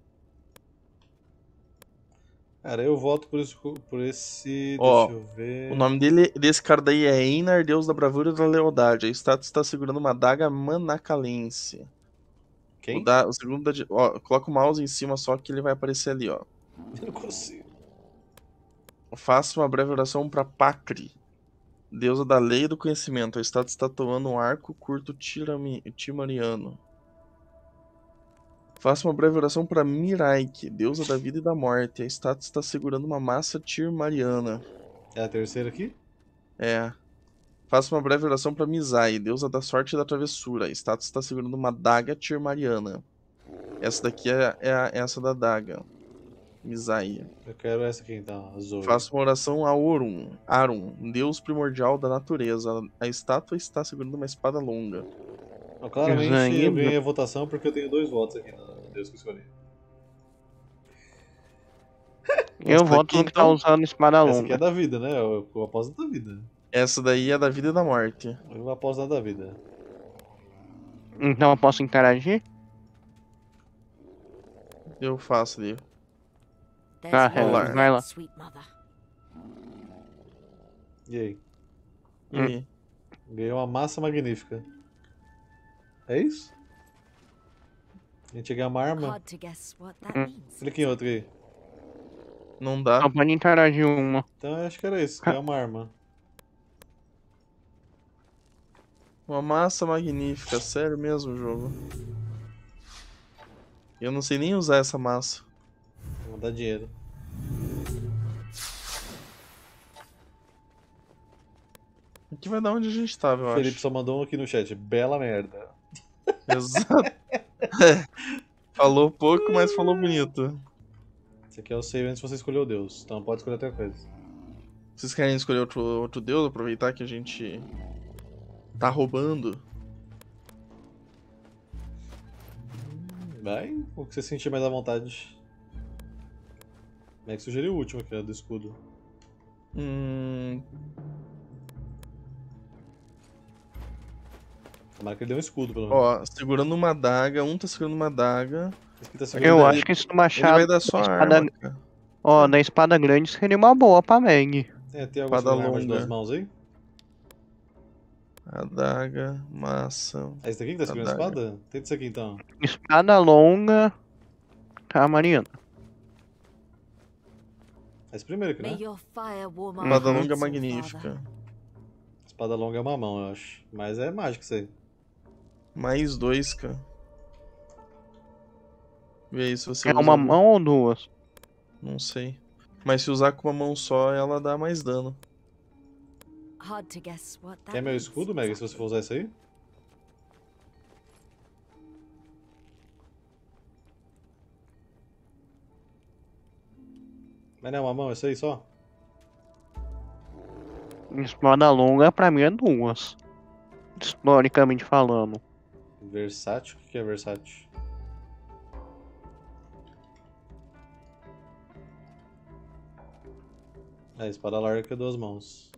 Cara, eu voto por esse. Ó, Deixa eu ver. O nome desse cara daí é Einar, deus da bravura e da lealdade. A estátua está segurando uma adaga manacalense. Quem? O segundo ó, coloca o mouse em cima só que ele vai aparecer ali, ó. Eu não consigo. Faça uma breve oração para Pacri, deusa da lei e do conhecimento. A estátua está tomando um arco curto timariano. Faça uma breve oração para Miraike, deusa da vida e da morte. A estátua está segurando uma massa tirmariana. É a terceira aqui? É. Faça uma breve oração para Mizai, deusa da sorte e da travessura. A estátua está segurando uma daga tirmariana. Essa daqui é essa da daga. Mizai. Eu quero essa aqui então, a Zoe. Faça uma oração a Arun, deus primordial da natureza. A estátua está segurando uma espada longa. Não, claramente eu Ainda. ganhei a votação porque eu tenho 2 votos aqui no Deus que eu escolhi. Eu Essa voto daqui, no que tá então? usando espada Essa aqui é longa. da vida, né? Eu aposto da vida. Essa daí é da vida e da morte. Eu aposto da vida. Então eu posso interagir? Eu faço ali. Rolar. Vai lá. Sweet mother. E aí? E aí? Ganhei uma massa magnífica. É isso? A gente ganha uma arma. Hard to guess what that means. Clica em outra aí. Não dá. Só pode interagir uma. Então eu acho que era isso, ganhar uma arma. Uma massa magnífica. Sério mesmo o jogo. Eu não sei nem usar essa massa. Vou dar dinheiro. Aqui vai dar onde a gente tava, eu O Felipe acho. só mandou um aqui no chat. Bela merda. Exato. Falou pouco, mas falou bonito. Esse aqui é o save antes de você escolher o Deus. Então pode escolher outra coisa. Vocês querem escolher outro deus? Aproveitar que a gente tá roubando. Vai, o que você sentir mais à vontade. Como é que sugeriu o último aqui, ó, do escudo? Tomara que ele deu um escudo, pelo menos. Ó, segurando uma adaga. Um tá segurando uma adaga. Esse aqui tá segurando Eu ele. acho que esse Ele machado vai dar só da a arma, espada, cara. ó, da espada grande seria uma boa pra Meg. É, tem alguma Espada arma de longa. 2 mãos aí? Adaga, massa. É esse daqui que tá segurando a Adaga. espada? Tenta isso aqui então. Espada longa. Tá, Mariana. Esse primeiro aqui, May né? your fire warm our Espada hearts, longa O Father. magnífica. Espada longa é uma mão, eu acho. Mas é mágico isso aí. Mais 2, cara. Vê aí se você É usa uma algum- mão ou duas? Não sei. Mas se usar com uma mão só, ela dá mais dano. Hard to guess what that Quer meu means escudo, Meg, se você for usar isso aí? Mas não é uma mão, é isso aí só? Espada longa pra mim é duas. Historicamente falando. Versátil? O que é versátil? É, espada larga que é 2 mãos.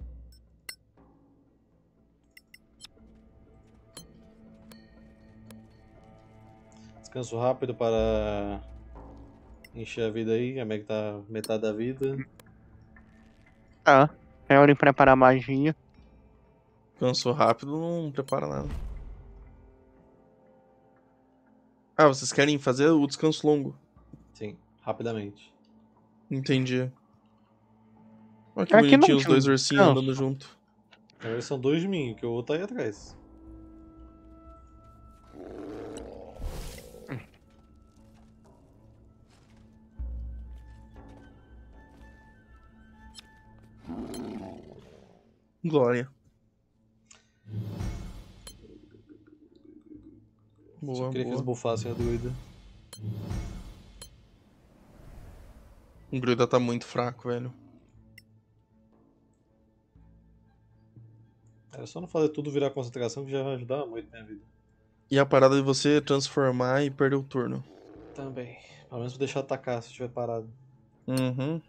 Descanso rápido para encher a vida aí. A Meg tá metade da vida. Tá. É hora de preparar magia. Canso rápido, não prepara nada. Ah, vocês querem fazer o descanso longo? Sim, rapidamente. Entendi. Olha que Aqui não bonitinho os tinha um dois ursinhos descanso. andando junto. Na verdade são 2 de mim, que o outro tá aí atrás. Glória. Só Boa, queria que eles boa. bufassem a druida. O druida tá muito fraco, velho. Era só não fazer tudo virar concentração que já vai ajudar muito na minha vida. E a parada de você transformar e perder o turno. Também. Pelo menos vou deixar atacar se estiver parado. Uhum.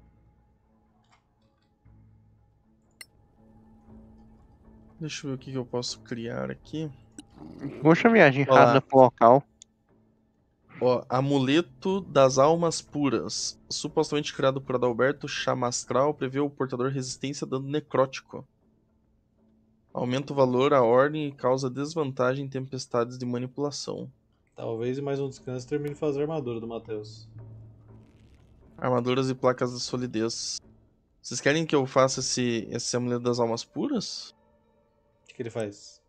Deixa eu ver o que eu posso criar aqui. Puxa a viagem Olá. rápida pro local. Ó, Amuleto das Almas Puras. Supostamente criado por Adalberto Chamastral, prevê o portador resistência a dano necrótico. Aumenta o valor à ordem e causa desvantagem em tempestades de manipulação. Talvez em mais um descanso termine de fazer a armadura do Matheus. Armaduras e placas de solidez. Vocês querem que eu faça esse Amuleto das Almas Puras? O que ele faz?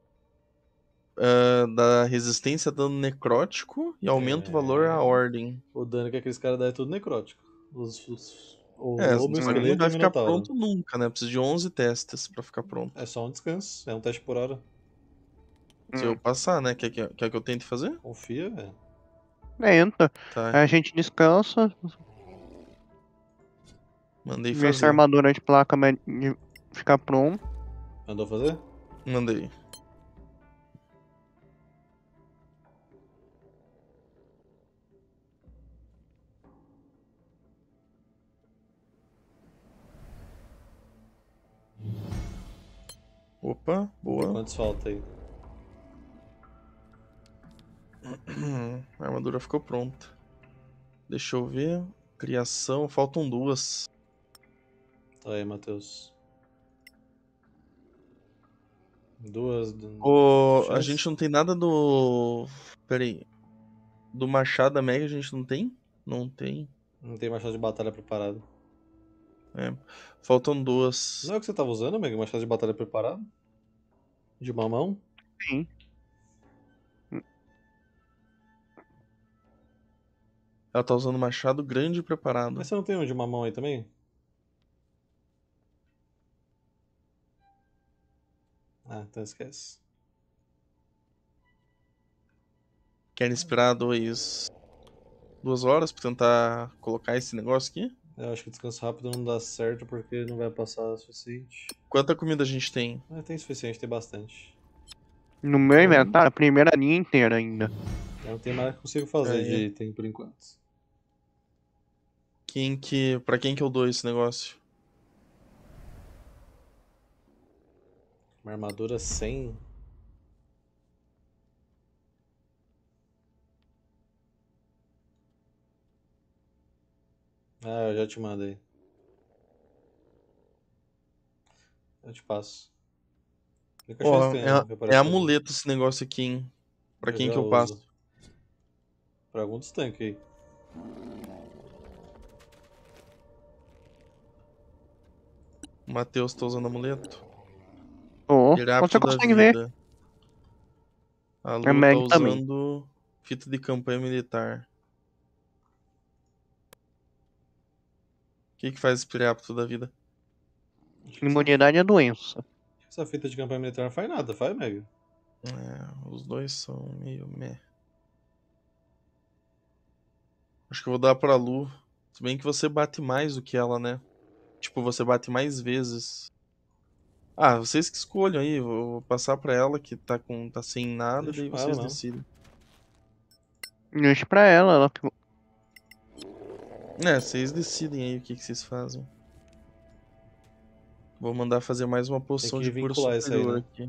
Da resistência a dano necrótico e aumenta o valor à ordem. O dano que aqueles caras dão é tudo necrótico. O É, lobo, o só que não esqueleto e vai o ficar minotauro. pronto nunca, né? Precisa de 11 testes pra ficar pronto. É só um descanso, é um teste por hora. Se eu passar, né? Quer que eu tente fazer? Confia, velho. Entra. Tá, Aí a gente descansa. mandei Vê se a fazer. armadura de placa ficar pronta. Mandou fazer? Mandei. Opa, boa. Quantos falta aí? A armadura ficou pronta. Deixa eu ver. Criação, faltam 2. Tá aí, Matheus. 2. A gente não tem nada do. Pera aí. Do Machado da Mega a gente não tem? Não tem. Não tem machado de batalha preparado. É. Faltam 2. Não é o que você tava usando, Mega? Machado de batalha preparado? De uma mão? Sim. Ela tá usando machado grande e preparado. Mas você não tem um de uma mão aí também? Ah, então esquece. Querem esperar 2 horas pra tentar colocar esse negócio aqui? Eu acho que descanso rápido não dá certo porque não vai passar o suficiente. Quanta comida a gente tem? Mas tem suficiente, tem bastante. No meu inventário, a primeira linha inteira ainda. Eu não tem mais que consigo fazer Aí. de item por enquanto. Pra quem que eu dou esse negócio? Uma armadura 100? Ah, eu já te mandei. Eu te passo. Nunca achei Ó, estranho, né, que é aparece ali. amuleto esse negócio aqui, hein? Pra quem já que eu uso. passo? Pra algum dos tanques aí. O Matheus tá usando amuleto. Você Pirapto da consegue ver. vida. A Lu A Meg tá também. usando fita de campanha militar. O que faz esse Pirapto da vida? Imunidade à doença. Essa fita de campanha militar não faz nada, faz, Mega? Os dois são meio meh. Acho que eu vou dar pra Lu. Se bem que você bate mais do que ela, né? Tipo, você bate mais vezes. Ah, vocês que escolham aí. Vou passar pra ela que tá sem nada, Deixa daí com ela vocês mesmo. decidem. Deixa pra ela que... É, vocês decidem aí o que vocês fazem. Vou mandar fazer mais uma Tem poção que de cura vincular isso aí, superior né? aqui.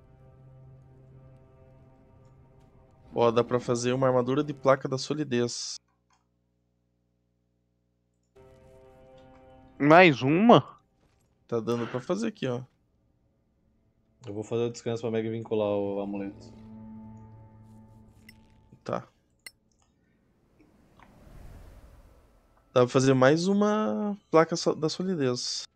Ó, dá pra fazer uma armadura de placa da solidez. Mais uma? Tá dando pra fazer aqui, ó. Eu vou fazer o descanso pra Meg vincular o amuleto. Tá. Dá pra fazer mais uma placa da solidez.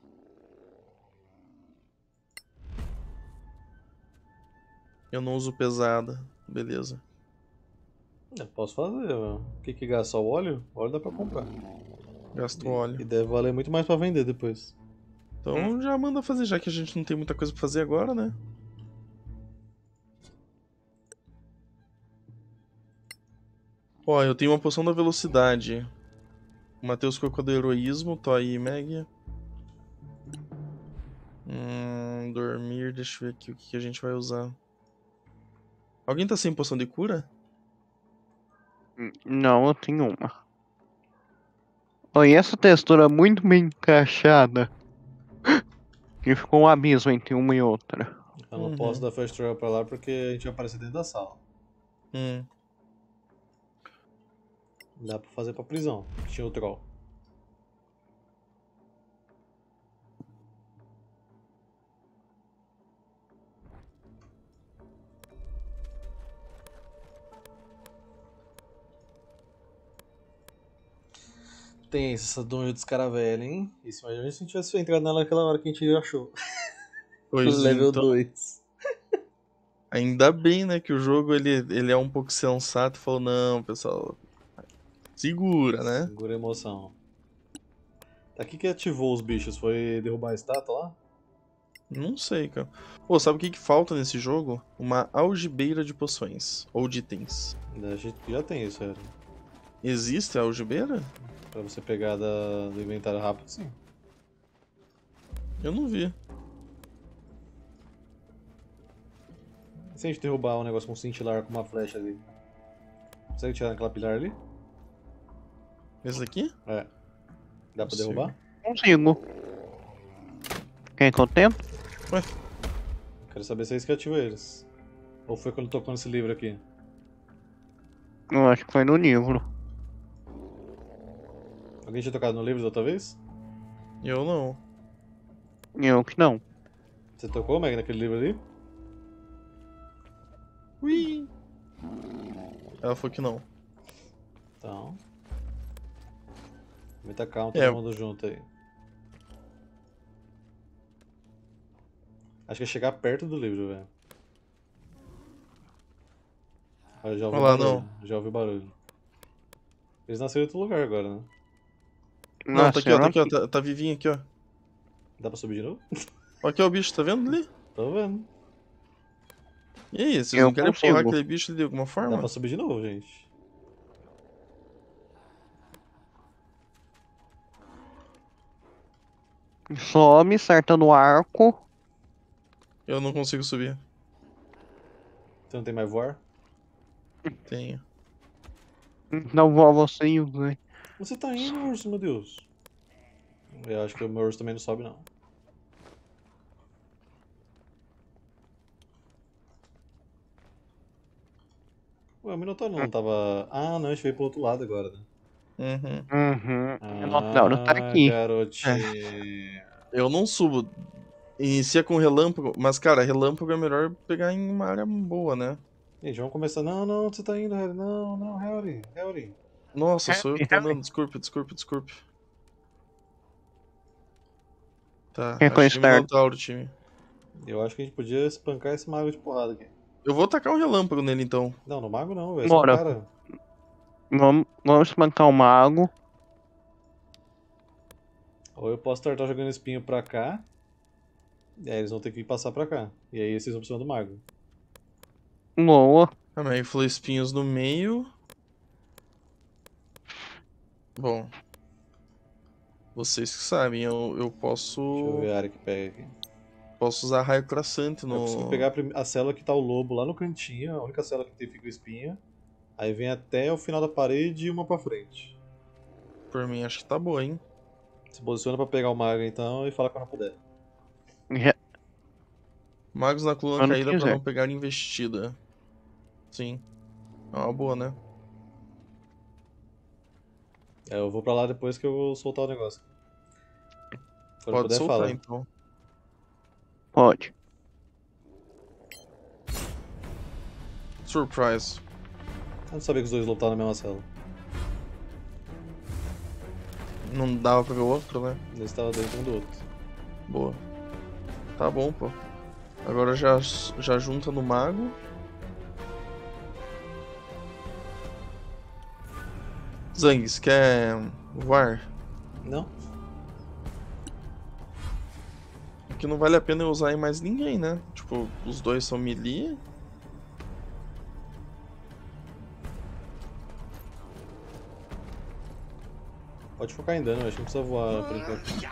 Eu não uso pesada. Beleza. Eu posso fazer, velho. O que gasta? Só o óleo? O óleo dá pra comprar. Gasto E óleo. deve valer muito mais pra vender depois. Então já manda fazer, já que a gente não tem muita coisa pra fazer agora, né? Ó, eu tenho uma poção da velocidade. O Matheus colocou do heroísmo, tô aí, Meg. Dormir, deixa eu ver aqui o que a gente vai usar. Alguém tá sem poção de cura? Não, eu tenho uma. Olha, essa textura muito bem encaixada. Que ficou um abismo entre uma e outra. Eu não posso dar fast travel pra lá porque a gente vai aparecer dentro da sala. Dá pra fazer pra prisão, que tinha o troll. Tem essa dungeon dos caras velhos, hein? Isso, imagina se a gente tivesse entrado nela naquela hora que a gente achou. Pois Level então. 2. Ainda bem, né, que o jogo ele é um pouco sensato. Falou, não, pessoal, segura, né? Segura a emoção. Aqui que ativou os bichos? Foi derrubar a estátua lá? Não sei, cara. Pô, sabe o que falta nesse jogo? Uma algibeira de poções. Ou de itens. A gente já tem isso, era. Existe a algibeira? Pra você pegar do inventário rápido, sim. Eu não vi. E se a gente derrubar um negócio com cintilar com uma flecha ali? Consegue tirar naquela pilar ali? Esse daqui? É. Dá pra Consigo. derrubar? Consigo. Quer que eu tento? Quero saber se é isso que ativa eles. Ou foi quando tocou nesse livro aqui? Eu acho que foi no livro. Alguém tinha tocado no livro da outra vez? Eu não. Eu que não. Você tocou, Meg, naquele livro ali? Ui! Ela falou que não. Então. Muita calma, É. todo mundo junto aí. Acho que é chegar perto do livro, velho. Ah, eu já ouvi Olha lá, barulho. Já ouvi barulho. Eles nasceram em outro lugar agora, né? Não, tá aqui, ó, Nasceram tá vivinho aqui, ó. Dá pra subir de novo? Ó, aqui é o bicho, tá vendo ali? Tô vendo. E aí, vocês Eu não querem consigo. empurrar aquele bicho de alguma Dá forma? pra subir de novo, gente. Some, acerta no arco. Eu não consigo subir. Você não tem mais voar? Tenho. Não vou a você e o Zé. Você tá indo, urso, meu Deus. Eu acho que o meu urso também não sobe, não. Ué, o Minotauro não tava... Ah, não, a gente veio pro outro lado agora, né? Uhum. Não, tá aqui. Garotinho. Eu não subo. Inicia com relâmpago, mas cara, relâmpago é melhor pegar em uma área boa, né? Gente, vamos começar. Não, não, você tá indo, Harry. Não, não, Harry. Harry. Nossa, sou eu que tô andando. Desculpe. Tá, Quem foi achei o start? Minotauro, time. Eu acho que a gente podia espancar esse mago de porrada aqui. Eu vou tacar um relâmpago nele então. Não, no mago não, velho. Só no Bora. cara. Vamos espancar o mago. Ou eu posso estar jogando espinho pra cá. E aí eles vão ter que passar pra cá. E aí vocês vão precisar do mago. Boa. Ah, mas aí falou espinhos no meio. Bom, Vocês que sabem, eu Deixa eu posso. ver a área que pega aqui. Posso usar raio crossante Eu consigo no. pegar a célula que tá o lobo lá no cantinho, a única célula que tem fica o espinho. Aí vem até o final da parede e uma pra frente. Por mim, acho que tá boa, hein? Se posiciona pra pegar o mago então e fala quando puder. Já, Magos na coluna quando caída pra quiser. não pegar investida. Sim. É uma boa, né? Eu vou pra lá depois que eu soltar o negócio. Quando Pode puder, soltar, fala. então. Pode. Surprise. Eu não sabia que os dois lobos estavam na mesma cela. Não dava pra ver o outro, né? Eles estavam dentro um do outro. Boa. Tá bom, pô. Agora já junta no mago. Zangues, quer voar? Não? Porque não vale a pena eu usar em mais ninguém, né? Tipo, os dois são melee. Pode focar em dano, acho que não precisa voar por enquanto.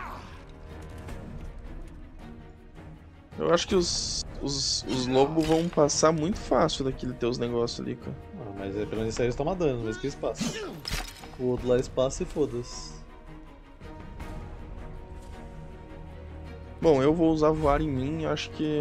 Eu acho que os lobos vão passar muito fácil daquele teus negócios ali, cara. Ah, mas pelo menos isso aí eles tomam dano, mesmo que eles passam. O outro lá eles passam e foda-se. Bom, eu vou usar voar em mim, eu acho que...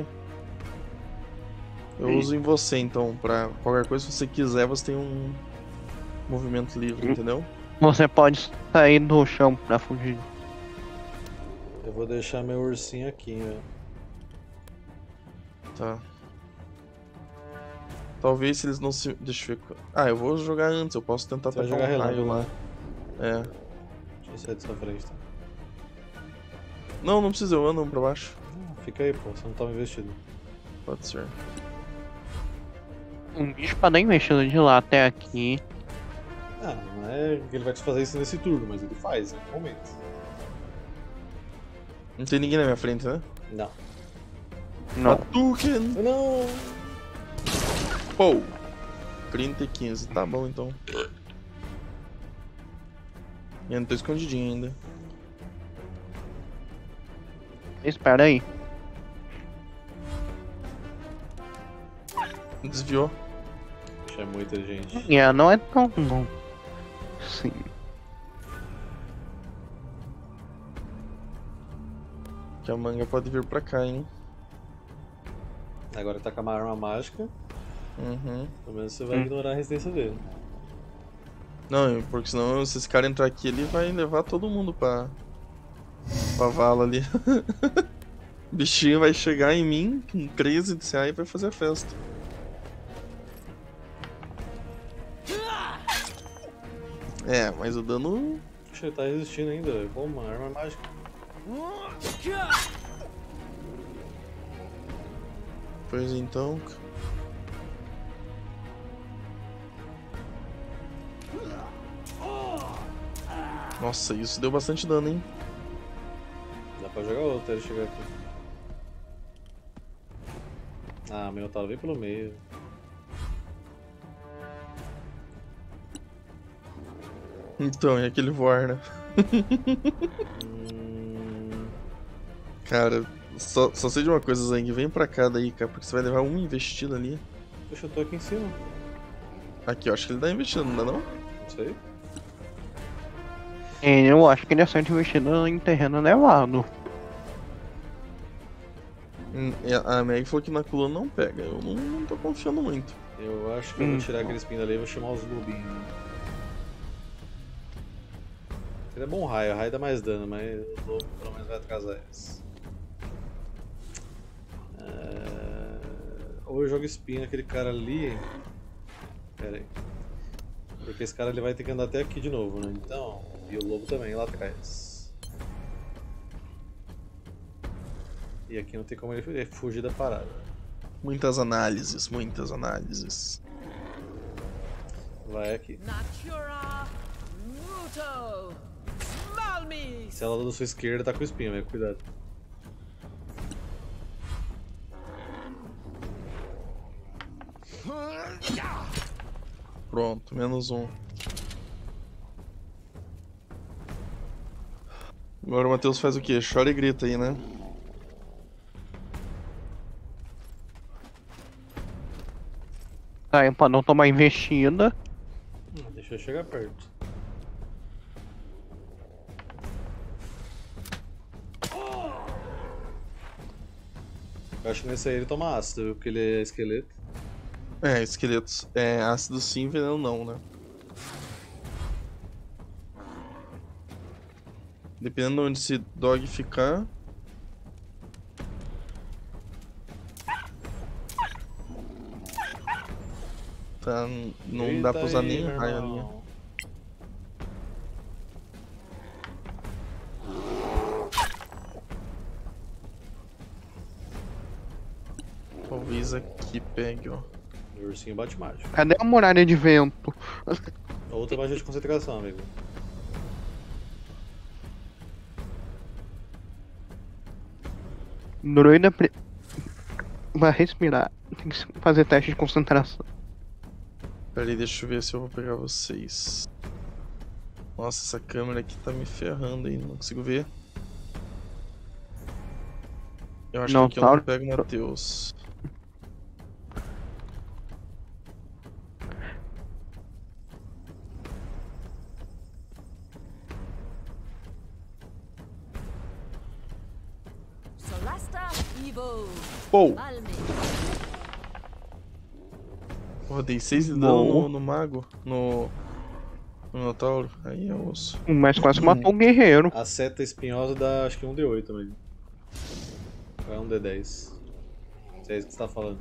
Eu uso em você, então, pra qualquer coisa, se você quiser, você tem um movimento livre, entendeu? Você pode sair do chão pra fugir. Eu vou deixar meu ursinho aqui, né? Tá. Talvez se eles não se... Deixa eu ver... Ah, eu vou jogar antes, eu posso tentar Você vai tacar jogar um raio relâmpago, lá. né? É. Deixa eu sair da sua frente, tá? Não, não precisa, eu ando pra baixo. Fica aí, pô, você não toma investido. Pode ser. Um bicho pra dar investido de lá até aqui. Ah, não é que ele vai te fazer isso nesse turno, mas ele faz, em algum momento. Não tem ninguém na minha frente, né? Não. Não. Hadouken! Não! Pô! 30 e 15, tá bom então. E eu não tô escondidinho ainda. Espera aí. Desviou. Já é muita gente. Não é tão bom. Sim. Que a manga pode vir pra cá, hein? Agora tá com uma arma mágica, Uhum. pelo menos você vai ignorar a resistência dele. Não, porque senão se esse cara entrar aqui, ele vai levar todo mundo pra vala ali. O bichinho vai chegar em mim com crise de CA e vai fazer a festa. É, mas o dano... Puxa, ele tá resistindo ainda, velho. Como uma arma mágica. Pois então... Nossa, isso deu bastante dano, hein? Dá pra jogar outro até ele chegar aqui. Ah, meu Minotauro veio pelo meio. Então, e aquele voar, né? Cara, só sei de uma coisa, Zang. Vem pra cá daí, cara, porque você vai levar uma investida ali. Puxa, eu tô aqui em cima. Aqui, eu acho que ele dá investida, não dá não? Não sei. Eu acho que ele acerta investido em terreno elevado. A Meg falou que na coluna não pega, eu não tô confiando muito. Eu acho que eu vou tirar aquele espinho dali e vou chamar os lobinhos. Seria bom raio, raio dá mais dano, mas o lobo pelo menos vai atrasar eles. Ou eu jogo espinho naquele cara ali. Pera aí. Porque esse cara ele vai ter que andar até aqui de novo, né? Então, e o lobo também lá atrás. E aqui não tem como ele fugir da parada. Muitas análises, muitas análises. Vai aqui. Natura Muto Malmis. Se ela da sua esquerda tá com espinho, velho, cuidado. Pronto, menos um. Agora o Matheus faz o quê? Chora e grita aí, né? Tá, pra não tomar investida. Deixa eu chegar perto. Eu acho que nesse aí ele toma ácido, viu? Porque ele é esqueleto. É, esqueletos. É ácido sim, veneno não, né? Dependendo de onde esse dog ficar. Tá, não dá pra usar Eita aí, nem meu raio ali. irmão. Talvez aqui pegue, ó. O ursinho bate mágico. Cadê a muralha de vento? Outra magia de concentração, amigo. Druida vai respirar. Tem que fazer teste de concentração. Pera aí, deixa eu ver se eu vou pegar vocês. Nossa, essa câmera aqui tá me ferrando aí, não consigo ver. Eu acho Não, que aqui eu não tá. pego o Matheus. Solasta Evo. Pou! Malmix. Rodei 6 de Bom. dano no mago, no Minotauro. Aí é osso. Mas quase matou um guerreiro. A seta espinhosa dá acho que 1d8 também. Ou é 1d10. Se é isso que você tá falando.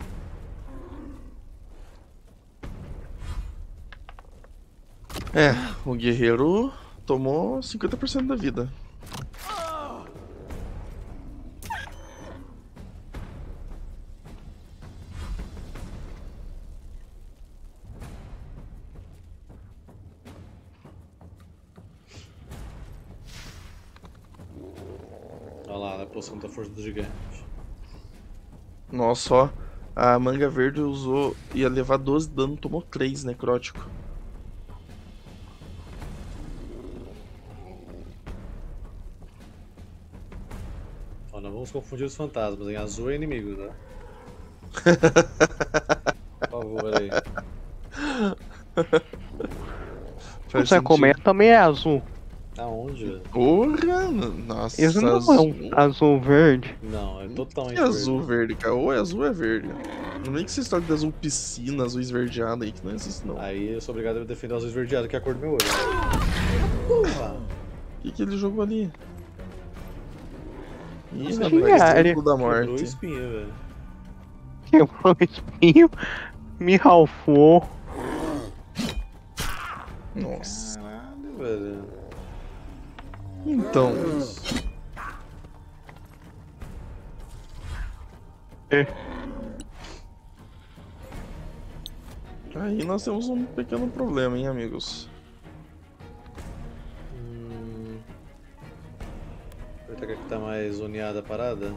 É, o guerreiro tomou 50% da vida. Olha lá, a poção da força do gigante. Nossa, ó. A manga verde usou. Ia levar 12 de dano, tomou 3 necrótico. Ó, não vamos confundir os fantasmas, em azul é inimigo, tá? Por favor, aí. Faz Você comer sentido. também é azul. Aonde, velho? Porra! Nossa, Isso não é um azul verde. Não, é totalmente Que azul verde. verde, cara? Ou é azul ou é verde. Não vem que essa história de azul piscina, azul esverdeado aí, que não existe não. Aí eu sou obrigado a defender o azul esverdeado, que é a cor do meu olho. O que ele jogou ali? Ih, Isso rapaz, é área. círculo da Quebrou o morte. espinho, velho. Quebrou o espinho. Me ralfou. Nossa. Caralho, velho. Então. É. Aí nós temos um pequeno problema, hein, amigos. Aproveitar que aqui tá mais zoneada a parada.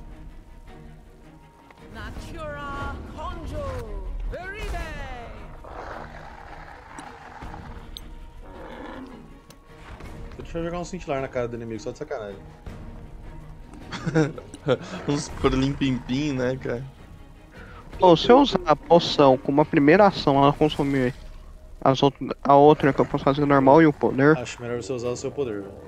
Natura Conjo. Veribe. Deixa eu jogar um cintilar na cara do inimigo, só de sacanagem. Uns porlim-pim-pim, né, cara? Pô, se eu usar a poção como a primeira ação, ela consumir a outra que eu posso fazer normal e o poder. Acho melhor você usar o seu poder, velho.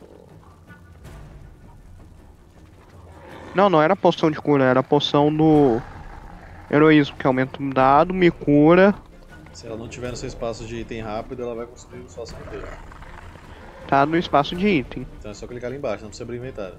Não, não era a poção de cura, era a poção do heroísmo, que aumenta o dado, me cura. Se ela não tiver no seu espaço de item rápido, ela vai consumir sua ação inteira. Tá no espaço de item. Então é só clicar ali embaixo, não precisa abrir o inventário.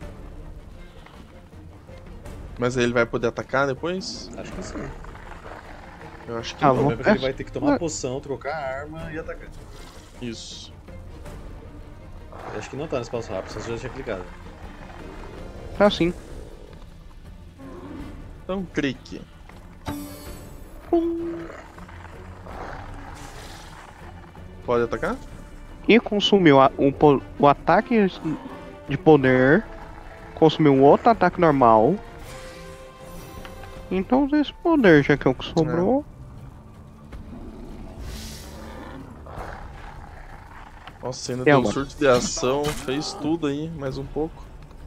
Mas aí ele vai poder atacar depois? Acho que sim. Eu acho que Ah, O não. vou- problema é que ele vai ter que tomar a poção, trocar a arma e atacar. Isso. Eu acho que não tá no espaço rápido, senão você já tinha clicado. Tá sim. Então, clique. Pode atacar? E consumiu o ataque de poder. Consumiu um outro ataque normal. Então usa esse poder, já que é o que sobrou. Nossa, ainda Tem deu um uma. surto de ação, fez tudo aí, mais um pouco.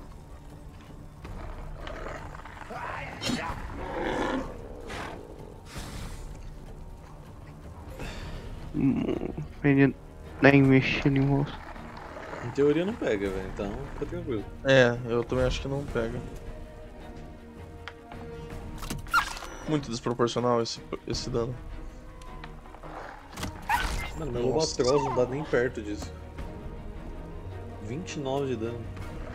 Ele nem mexendo em você. Em teoria não pega, velho, então fica tranquilo. É, eu também acho que não pega. Muito desproporcional esse dano. Mano, meu Nossa. Lobatross não dá nem perto disso. 29 de dano.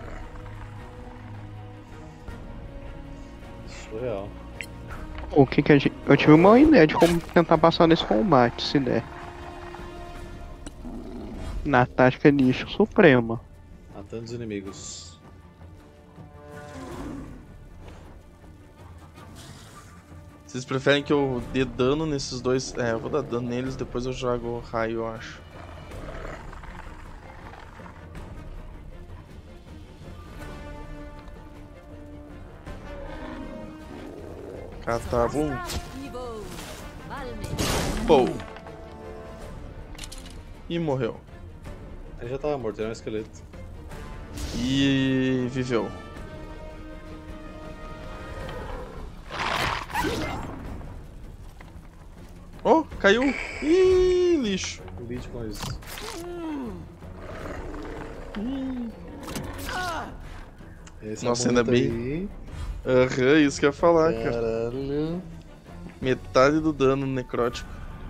Surreal. O que que a gente... Eu tive uma ideia de como tentar passar nesse combate, se der. Na tática lixo suprema. Matando os inimigos. Vocês preferem que eu dê dano nesses dois? É, eu vou dar dano neles, depois eu jogo raio, eu acho. Catabum. Evil. Valme. Pou. E morreu. Ele já tava morto, ele é um esqueleto. E viveu. Oh, caiu. Ih, lixo. Lide com isso. Esse Nossa, é ainda bem. aí. Aham, isso que eu ia falar, cara. Caralho. Metade do dano necrótico.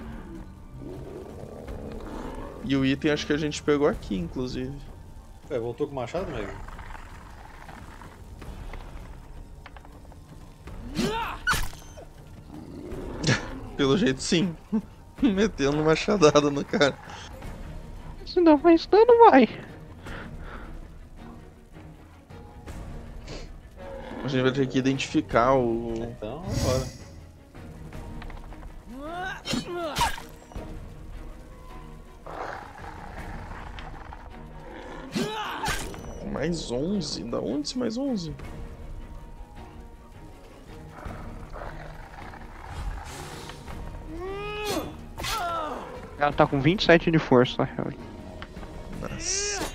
E o item acho que a gente pegou aqui, inclusive. É, voltou com o machado, Meg? Pelo jeito, sim. Metendo uma machadada no cara. Se não vai dano, vai. A gente vai ter que identificar o... Então, bora. Mais 11? Da onde esse mais 11? Ela tá com 27 de força, na real. Nossa.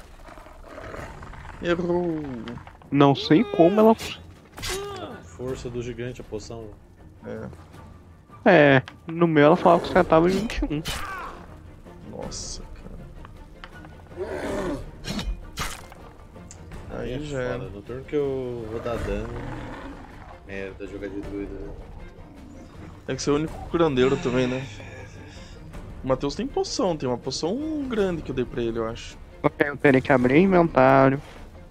Errou. Não sei como ela... A força do gigante, a poção. É. É, no meu ela falava que você tava em 21. Nossa, cara. Aí É já foda. era. No turno que eu vou dar dano. Merda, jogar de druida. É que você é o único curandeiro também, né? O Matheus tem poção, tem uma poção grande que eu dei pra ele, eu acho. Eu teria que abrir inventário.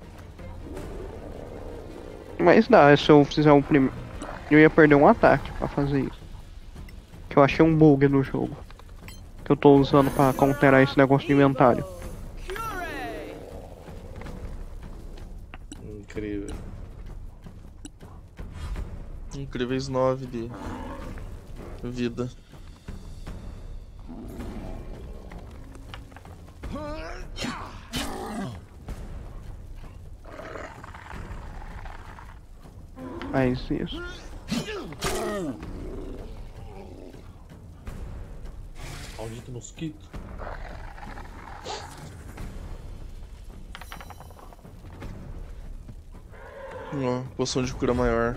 Mas dá, se eu fizer um primeiro... Eu ia perder um ataque pra fazer isso. Que eu achei um bug no jogo. Que eu tô usando pra counterar esse negócio de inventário. Cure. Incrível. Incríveis 9 de vida. Faz isso. Maldito mosquito. Ó, poção de cura maior.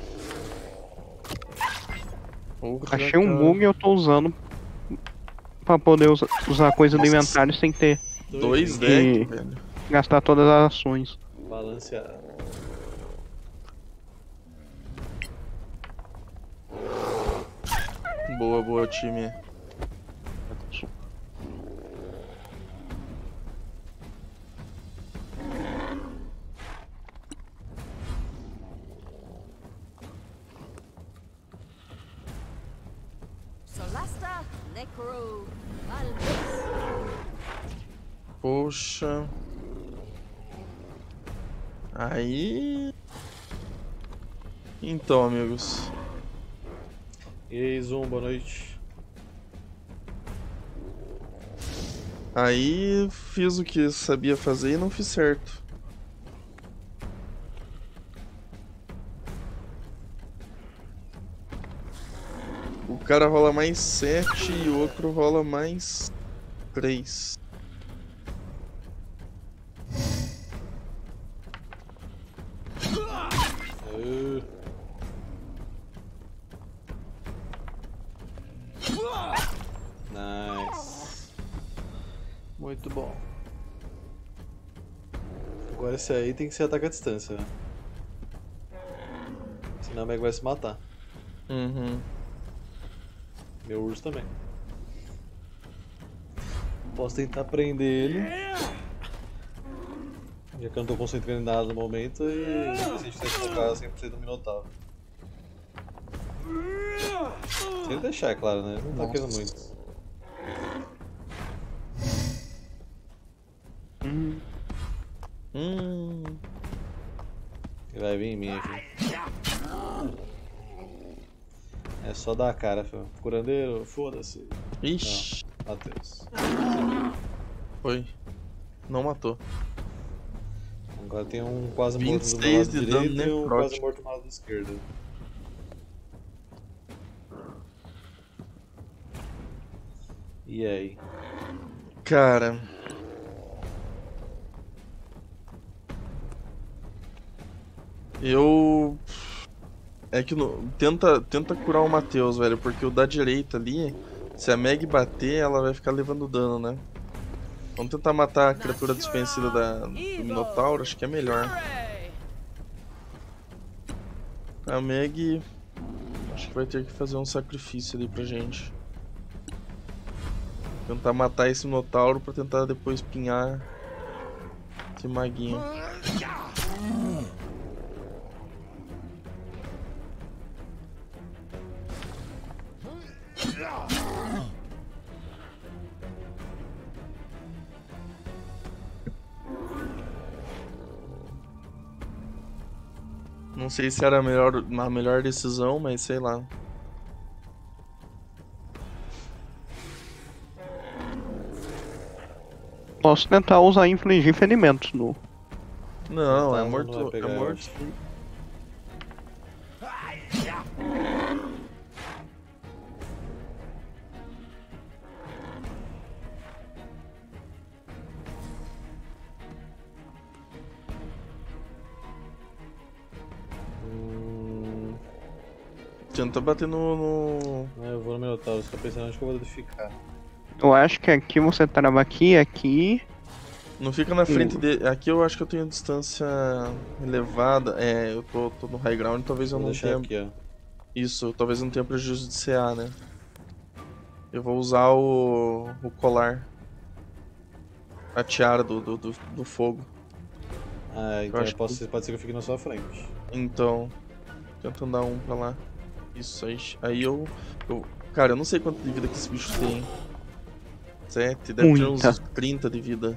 Porra, Achei um cara. bug e eu tô usando pra poder usar coisa do Nossa. inventário sem ter 2 E- deck, velho. gastar todas as ações. Balanceado. Boa, boa, time. Solasta. Necro. Valme. Poxa. Aí. Então, amigos. E aí, Zoom, boa noite. Aí fiz o que sabia fazer e não fiz certo. O cara rola mais 7 e o outro rola mais 3. Esse aí tem que ser ataque à distância, né? Senão o Meg vai se matar. Uhum. Meu urso também. Posso tentar prender ele. Já que eu não tô concentrando em nada no momento e se a gente tem que focar 100% no Minotauro. Se ele deixar, é claro, né? Não tá querendo muito. Ele vai vir em mim aqui. É só dar a cara, filho. Curandeiro, foda-se. Ixi. Não, Matheus. Foi. Não matou. Agora tem um quase morto do meu 26 lado de dano direito e um quase necrótico. morto do meu lado esquerdo. E aí? Cara. Eu. É que tenta curar o Matheus, velho, porque o da direita ali, se a Meg bater, ela vai ficar levando dano, né? Vamos tentar matar a criatura desconhecida do Minotauro, acho que é melhor. Fury! A Meg. Acho que vai ter que fazer um sacrifício ali pra gente. Tentar matar esse Minotauro pra tentar depois pinhar esse maguinho. Não sei se era a melhor decisão, mas sei lá. Posso tentar usar infligir ferimentos no. Não, é Não morto. vai pegar, É eu morto. acho. Tenta bater no. Eu vou no Minotauro, só pensando onde que eu vou ficar. Eu acho que aqui você trava aqui. Não fica na frente dele. Aqui eu acho que eu tenho distância elevada. É, eu tô no high ground, talvez eu Vou não deixar tenha. aqui, ó. Isso, talvez eu não tenha prejuízo de CA, né? Eu vou usar o colar. A tiara do fogo. Ah, então acho pode ser que eu fique na sua frente. Então, tenta andar um pra lá. Isso, aí eu. Cara, eu não sei quanto de vida que esse bicho tem. 7, deve ter uns Muita. 30 de vida.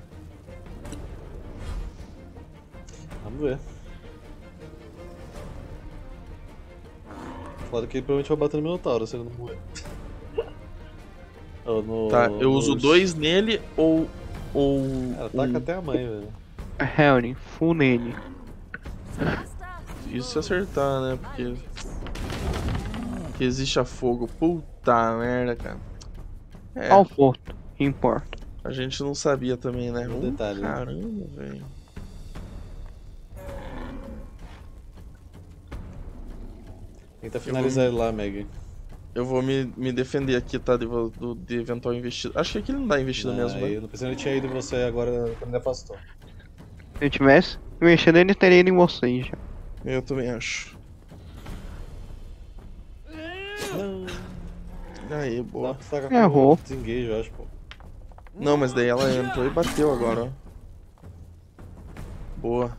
Vamos ver. Foda que ele provavelmente vai bater no Minotauro se ele não morrer. Tá, eu uso 2 nele ou. Cara, taca até a mãe, velho. Harry, full nele. Isso se acertar, né? Porque. Que existe a fogo. Puta merda, cara. É, Ao porto, importa. a gente não sabia também, né? Um detalhe, né? Caramba, velho. Tenta finalizar ele lá, Meg. Eu vou me defender aqui, tá? De eventual investida. Acho que aqui não dá investida mesmo, né? Eu não pensei que ele tinha ido em você agora quando ele afastou. Se eu tivesse mexendo, ele teria ido em vocês já. Eu também acho. Aí, Dá boa. pra tacar Errou. com desengage, eu acho, pô. Não, mas daí ela entrou e bateu agora, ó. Boa.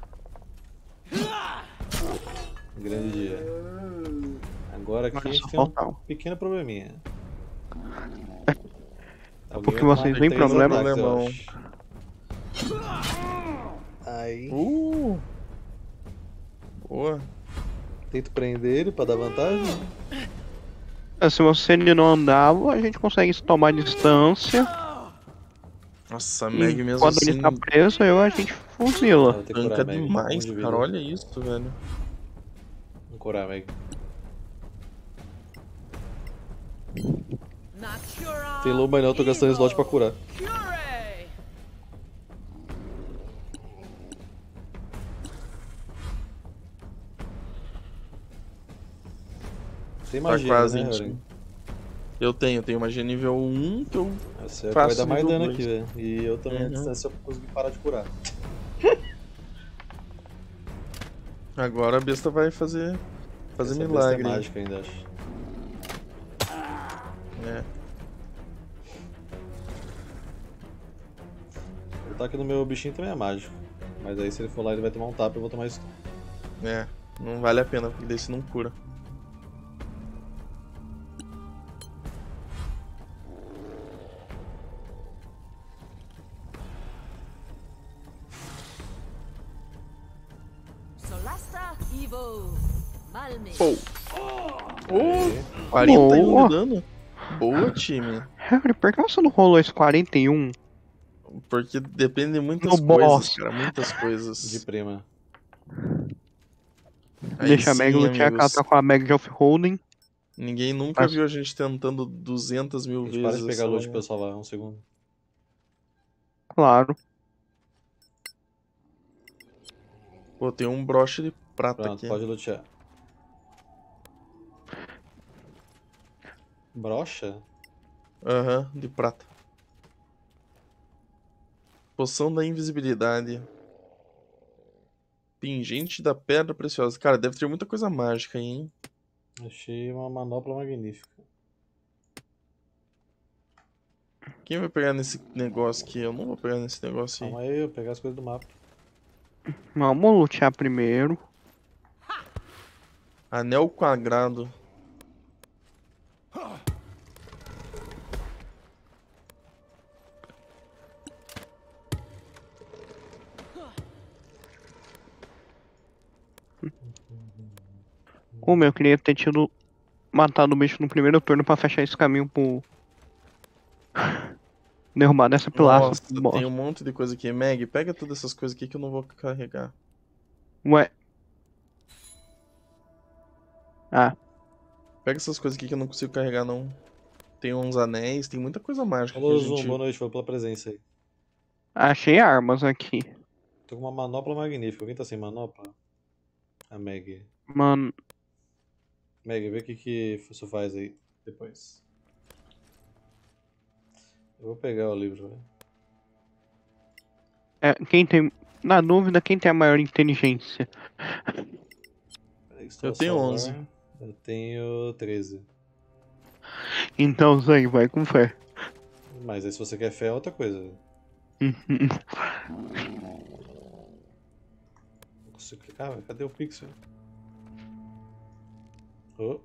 Grande dia. Agora aqui a Agora gente só tem um falta um. pequeno probleminha. Porque vocês têm problema? Alemão. Aí, Boa. tento prender ele pra dar vantagem. Se você não andava, a gente consegue tomar distância. Nossa, a Meg mesmo Quando assim ele tá preso, a gente Vou fuzila. ter que curar tanca a Meg. demais, Um de vida. cara. Olha isso, velho. Vamos curar a Meg. Natura Tem lobo, mas não, eu tô gastando slot pra curar. Fury! Tem Tá magia, quase, né, gente. Harry? Eu tenho magia nível 1 que eu. Você vai Faço dar mais nível dano dois. aqui, velho. E eu também, a Uhum. distância, eu consegui parar de curar. Agora a besta vai fazer Essa milagre. besta é mágica ainda, acho. É. O ataque no meu bichinho também é mágico. Mas aí se ele for lá ele vai tomar um tapa e eu vou tomar stun. É, não vale a pena, porque desse não cura. Solasta Evo. Malme. Pô, Aí. 41 Boa. de dano. Boa, time. Harry, por que você não rolou esse 41? Porque depende de muitas No coisas, boss. cara. Muitas De coisas. prima. Aí Deixa a sim, Meg lutear, que ela amigos. tá com a Meg of Holding. Ninguém nunca Mas- viu a gente tentando 200 mil Gente, para vezes. de pegar essa loot pra manhã. eu salvar, um segundo. Claro. Pô, tem um broche de prata Pronto, aqui. pode lutear. Brocha? Aham, de prata. Poção da invisibilidade. Pingente da pedra preciosa. Cara, deve ter muita coisa mágica aí, hein? Achei uma manopla magnífica. Quem vai pegar nesse negócio aqui? Eu não vou pegar nesse negócio aí. Calma aí, eu vou pegar as coisas do mapa. Vamos lutear primeiro. Anel quadrado. Como eu queria ter tido matado o bicho no primeiro turno pra fechar esse caminho pro. Derrubar dessa pilastra. Nossa, pro boss. tem um monte de coisa aqui. Meg, pega todas essas coisas aqui que eu não vou carregar. Ué. Ah, Pega essas coisas aqui que eu não consigo carregar, não. Tem uns anéis, tem muita coisa mágica que Alô, a Zoom, gente... boa noite, foi pela presença aí. achei armas aqui. Tô com uma manopla magnífica. Alguém tá sem manopla? A Meg. Mano, Meg, vê o que isso faz aí depois. Eu vou pegar o livro, velho. quem tem. Na dúvida, quem tem a maior inteligência? Peraí, estou Eu a tenho salvar. 11. Eu tenho 13. Então, Zay, vai com fé. Mas aí se você quer fé é outra coisa. Não consigo clicar, velho. Cadê o pixel? Oh.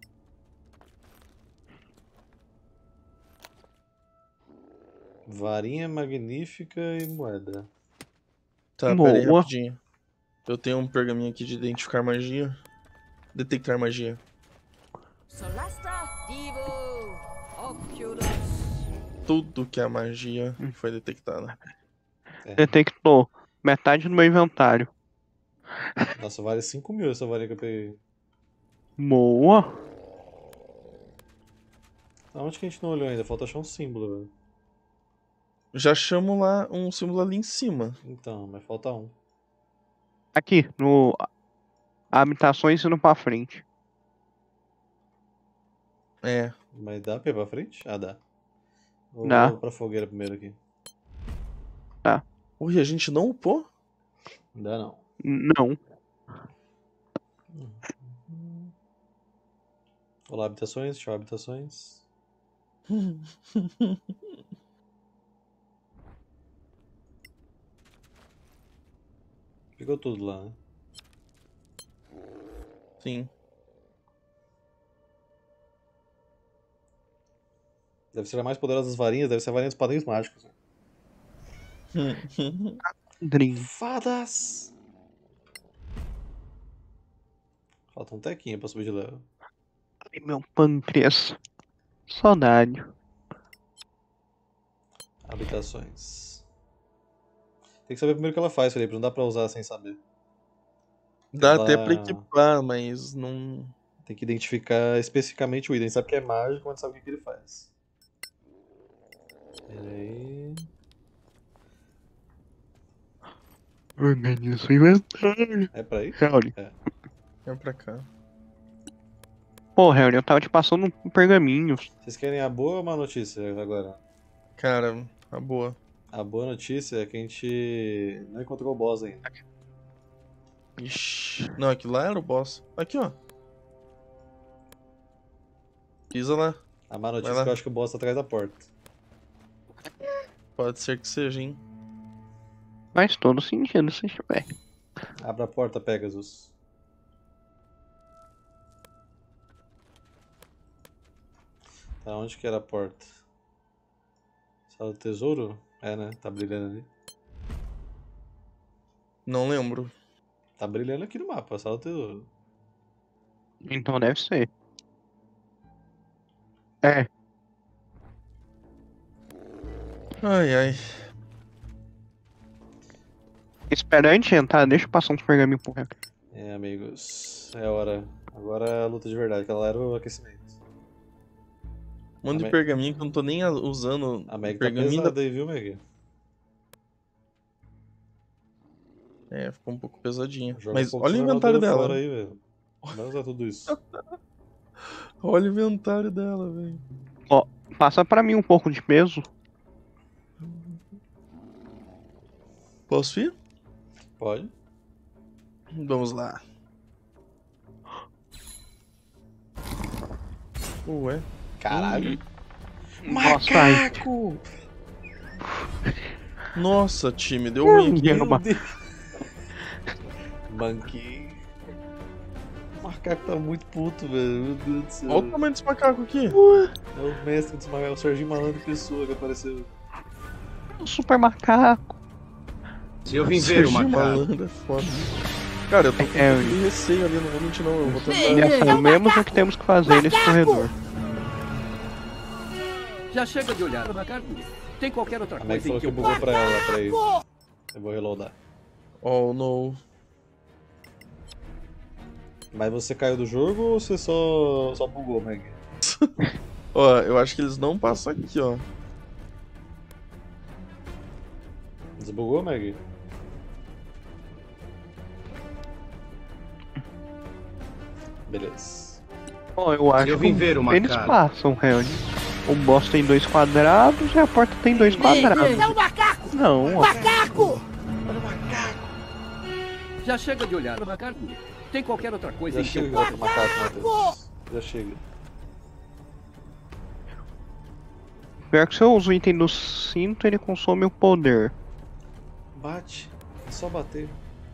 Varinha magnífica e moeda. Tá, pera aí Boa. rapidinho. Eu tenho um pergaminho aqui de identificar magia. Detectar magia. Solasta Evo. Oculus. Tudo que é magia foi detectado. Detectou metade do meu inventário. Nossa, vale 5.000 essa varinha que eu peguei. Boa. Aonde que a gente não olhou ainda? Falta achar um símbolo, velho. Já chamo lá um símbolo ali em cima. Então, mas falta um. Aqui, no. Habitações indo pra frente. É. Mas dá pra ir pra frente? Ah, dá. Dá. Vou pra fogueira primeiro aqui. Ui, a gente não upou? Não dá não. Não. Olá, habitações. Tchau, habitações. Ficou tudo lá, né? Sim. Deve ser a mais poderosa das varinhas, deve ser a varinha dos padrinhos mágicos. Dream. Fadas! Falta um tequinho pra subir de level. Ai, meu pâncreas. Saudade. Habitações. Tem que saber primeiro o que ela faz, Felipe. Não dá pra usar sem saber. Dá Ela- até pra equipar, mas não... Tem que identificar especificamente o item. A gente sabe que é mágico, mas não sabe o que ele faz. Peraí. Organiza o inventário. É pra ir? Harry. Vem pra cá. Pô, Harry, eu tava te passando um pergaminho. Vocês querem a boa ou a má notícia agora? Cara, a boa. A boa notícia é que a gente não encontrou o boss ainda. Ixi. Não, aquilo lá era o boss. Aqui, ó. Pisa lá. A má notícia Vai é lá. que eu acho que o boss tá atrás da porta. Pode ser que seja, hein? Faz todo sentido se tiver. Abra a porta, Pegasus. Tá, onde que era a porta? Sala do tesouro? É, né? Tá brilhando ali. Não lembro. Tá brilhando aqui no mapa, sala do tesouro. Então deve ser. É, Ai, ai. espera antes de entrar, deixa eu passar uns pergaminhos pro Rex. É, amigos. É hora. Agora é a luta de verdade, aquela era o aquecimento. Um monte de Meg- pergaminho que eu não tô nem usando. A Meg tá Pergaminho pesada aí, viu, Meg? É, ficou um pouco pesadinha. Joga Mas um pouco olha o sua inventário armadura dela. fora aí, velho. Não vai usar tudo isso. Olha o inventário dela, velho. Passa pra mim um pouco de peso. Posso ir? Pode. Vamos lá. Ué. Caralho. Nossa, ai. Nossa, time, deu ruim aqui. Meu Deus. Monkey. O macaco tá muito puto, velho. Meu Deus do céu. Olha o tamanho desse macaco aqui. É o mestre dos macacos, o Serginho Malandro pessoa que apareceu. Um super macaco. Se eu vim ver o Serginho macaco. Malandro é foda. Cara, eu tô com É, um pouco de receio ali, não vou mentir não. Eu vou tentar. Sabemos o que temos que fazer nesse corredor. Já chega de olhar, macaco. Tem qualquer outra A Meg coisa em falou que que eu bugou pra ela, pra ir. Eu vou reloadar. Oh, no. Mas você caiu do jogo ou você só bugou, Meg? Ó, eu acho que eles não passam aqui, ó. Desbugou, Meg? Beleza. Bom, eu acho Eu vim que ver o eles macaco. passam, Helg. O boss tem 2 quadrados e a porta tem 2 quadrados. É um macaco! Não, ó. Macaco! Já chega de olhar, macaco. Tem qualquer outra coisa Já em que eu chega outro macaco, Matheus. Já chega. Pior que se eu uso o item do cinto, ele consome o poder. Bate. É só bater.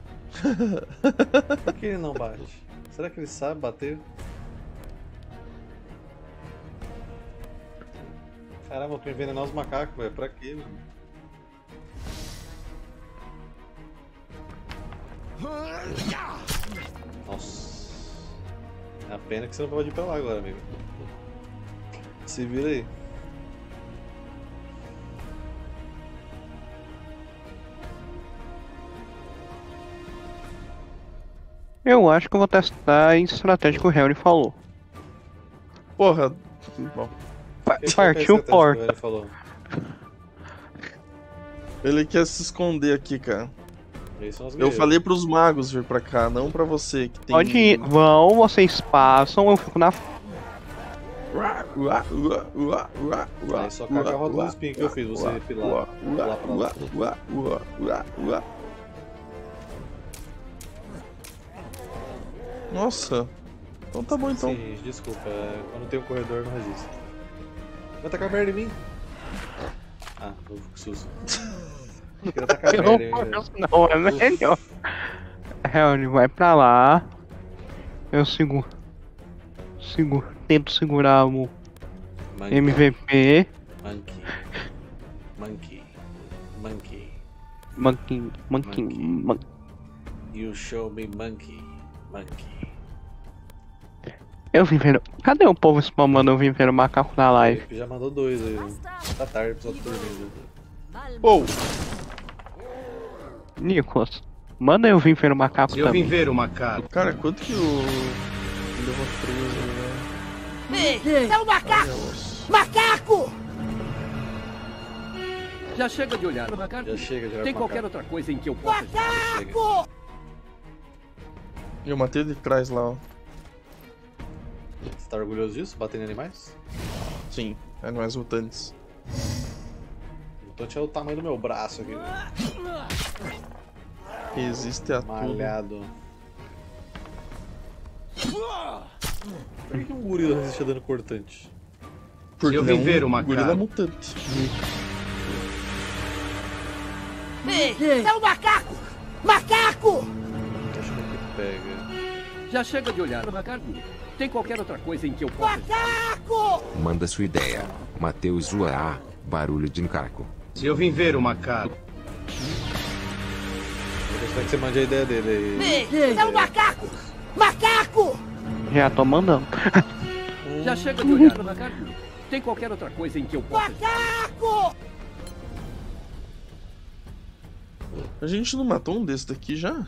Por que ele não bate? Será que ele sabe bater? Caramba, pra envenenar os macacos, velho. Pra quê, mano? Nossa. É a pena que você não pode ir pra lá agora, amigo. Se vira aí. Eu acho que eu vou testar a estratégia que o Helg falou. Porra. Bom, Partiu porta. Ele falou. ele quer se esconder aqui, cara. Esses são os Eu guerreiros. falei pros magos vir pra cá, não pra você que tem. Pode ir, vão, vocês passam, eu fico na. Aí só caga a roda do espinho que eu fiz, você pilar pra lá. Nossa. Então tá bom então. Sim, desculpa, quando tem um corredor não resiste. Vai tacar merda em mim? Ah, eu fico susto. Queria tacar Eu não merda em mim. posso, não, é melhor. Helg, vai pra lá. Eu seguro. Tento segurar o Monkey, MVP. monkey. You show me monkey. Eu vim ver. Cadê o povo spamando? Eu vim ver o macaco na live. Ele já mandou 2 aí. Tá tarde, precisa dormir. Ou, Nicolas, manda eu vir ver o macaco Se eu vim também. ver o macaco. cara, quanto que o. Ele levou preso, né? É um macaco! Macaco! Já chega de olhar, macaco. Já chega de olhar Tem pro qualquer macaco. outra coisa em que eu possa Chega. Eu matei ele de trás lá, ó. Você tá orgulhoso disso? Batendo em animais? Sim, animais mutantes. Então tinha o tamanho do meu braço aqui. Resiste a tudo. Malhado. Por que um gorila resiste a dano cortante? Porque eu ele vim ver o gorila macaco. mutante. Ei, é um macaco! Macaco! Acho que pega. Já chega de olhar, macaco. Tem qualquer outra coisa em que eu possa... Macaco! Manda sua ideia. Mateus Zoar, barulho de encarco. Se eu vim ver o macaco. Vou deixar que você mande a ideia dele aí. Ei, é um macaco! Macaco! Já tô mandando. Já chega de olhar, macaco. Tem qualquer outra coisa em que eu possa... Macaco! A gente não matou um desse daqui já?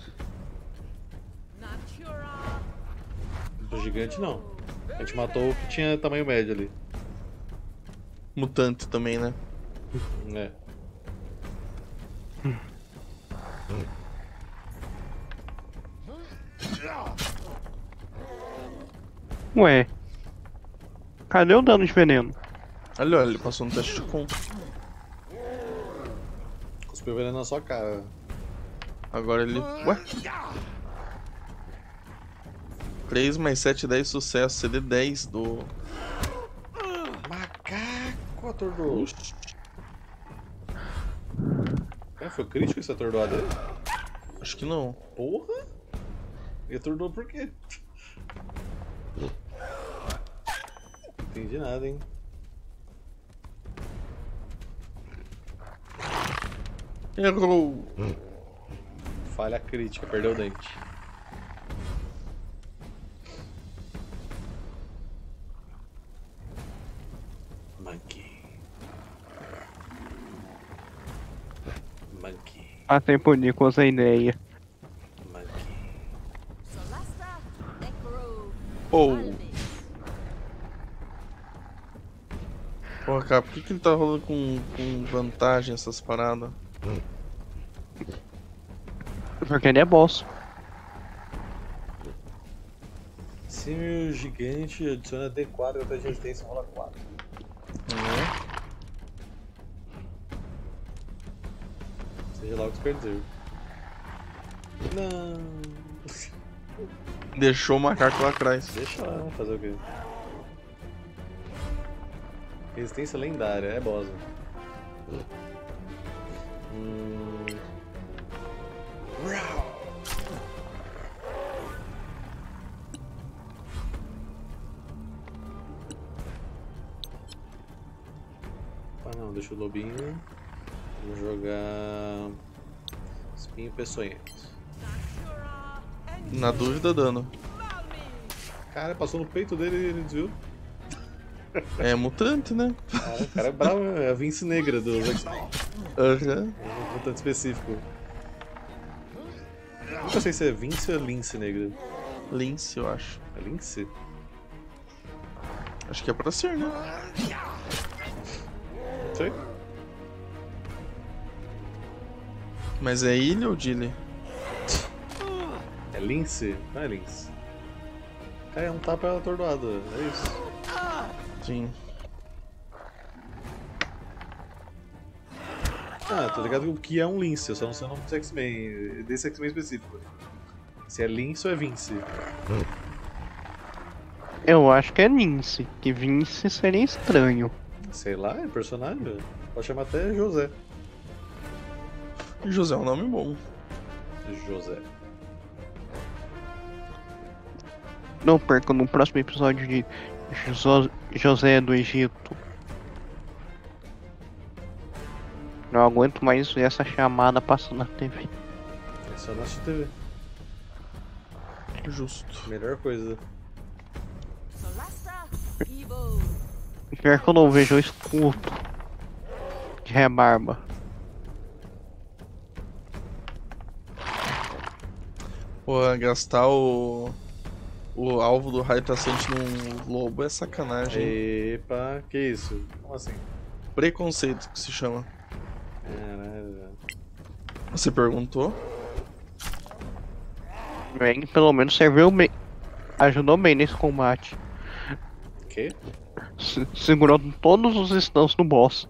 Do gigante não. A gente matou o que tinha tamanho médio ali. Mutante também, né? É. Ué. Cadê o dano de veneno? Olha, ele passou no teste de com. Cuspiu veneno na sua cara. Agora ele... Ué? 3 mais 7, 10 sucesso. CD 10 do... Macaco atordoou. É, foi crítico esse atordoar dele? Acho que não. Porra! E atordoou por quê? Não entendi nada, hein? Errou! Falha crítica, perdeu o dente. Monkey. Monkey. Passei por Nico sem ideia. Monkey. Ou... Pô, cara, por que ele tá rolando com vantagem essas paradas? Porque ele é boss. Símio gigante adiciona D4 até de resistência rola 4. Seja lá o que você quer dizer. Não. Deixou o macaco lá atrás. Deixa lá, fazer o quê? Resistência lendária, é boss. Ah não, deixa o lobinho. Vamos jogar espinho peçonhento. Na dúvida, dano. Cara, passou no peito dele e ele desviou. É mutante, né? O cara é bravo, é a Vince Negra dos X-Men. Aham. É um mutante específico. Nunca sei se é Vince ou Lince Negra. Lince, eu acho. É Lince? Acho que é pra ser, né? Não sei. Mas é ilha ou Dilly? É Lince? Não é Lince. Cara, é um tapa atordoado, é isso. Sim. Ah, tô ligado o que é um Lince, eu só não sei o nome do X-Men, desse X-Men específico. Se é Lince ou é Vince? Eu acho que é Lince, que Vince seria estranho. Sei lá, é personagem. Pode chamar até José. José é um nome bom. José. Não perca no próximo episódio de José do Egito. Não aguento mais ver essa chamada passando na TV. É só na TV. Justo. Melhor coisa. Pior que eu não vejo o escudo de rebarba. Pô, gastar o alvo do raio traçante num lobo é sacanagem. Epa, que isso? Como assim? Preconceito que se chama. Caralho. Você perguntou? Bem, pelo menos serviu bem. Ajudou bem nesse combate. Que? Segurou todos os stuns no boss.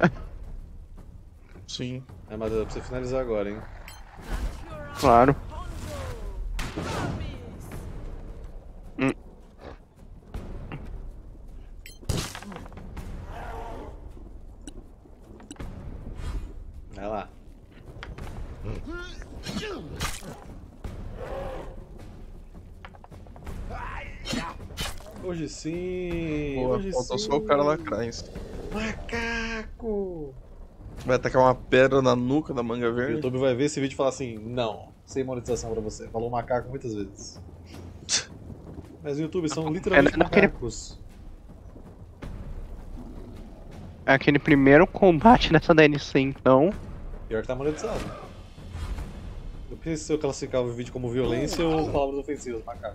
Sim. É, mas dá pra você finalizar agora, hein? Claro. Hoje sim! Boa, Hoje faltou sim! só o cara lá atrás. Macaco! Vai atacar uma pedra na nuca da manga O verde. YouTube vai ver esse vídeo e falar assim, não, sem monetização pra você. Falou macaco muitas vezes. Mas o YouTube são literalmente macacos. Aquele primeiro combate nessa DLC, então. Pior que tá monetizado. Eu pensei se eu classificava o vídeo como violência ou palavras ofensivas, macaco.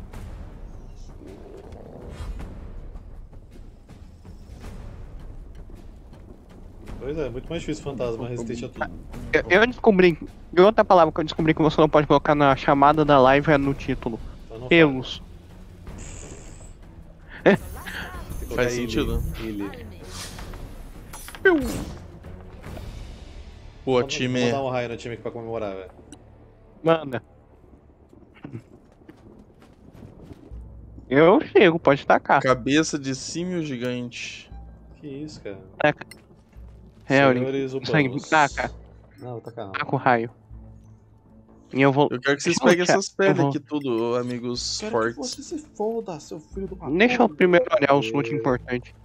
Pois é, muito mais difícil fantasma resistente a tudo. Eu descobri. E outra palavra que eu descobri que você não pode colocar na chamada da live é no título. Então não Pelos. Faz sentido. Ele. Pô, Vamos time. dar um raio no time aqui pra comemorar, velho. Manda. Eu chego, pode tacar. Cabeça de símio gigante. Que isso, cara. Taca. Harry, Senhores sangue, humanos. taca. Não, vou tacar não. Taca o raio. E eu vou. Eu quero que vocês Deixa eu peguem checar, essas pedras eu vou- aqui tudo, amigos Quero fortes. que você se foda, seu filho do macaco. Deixa eu primeiro olhar os loot importantes.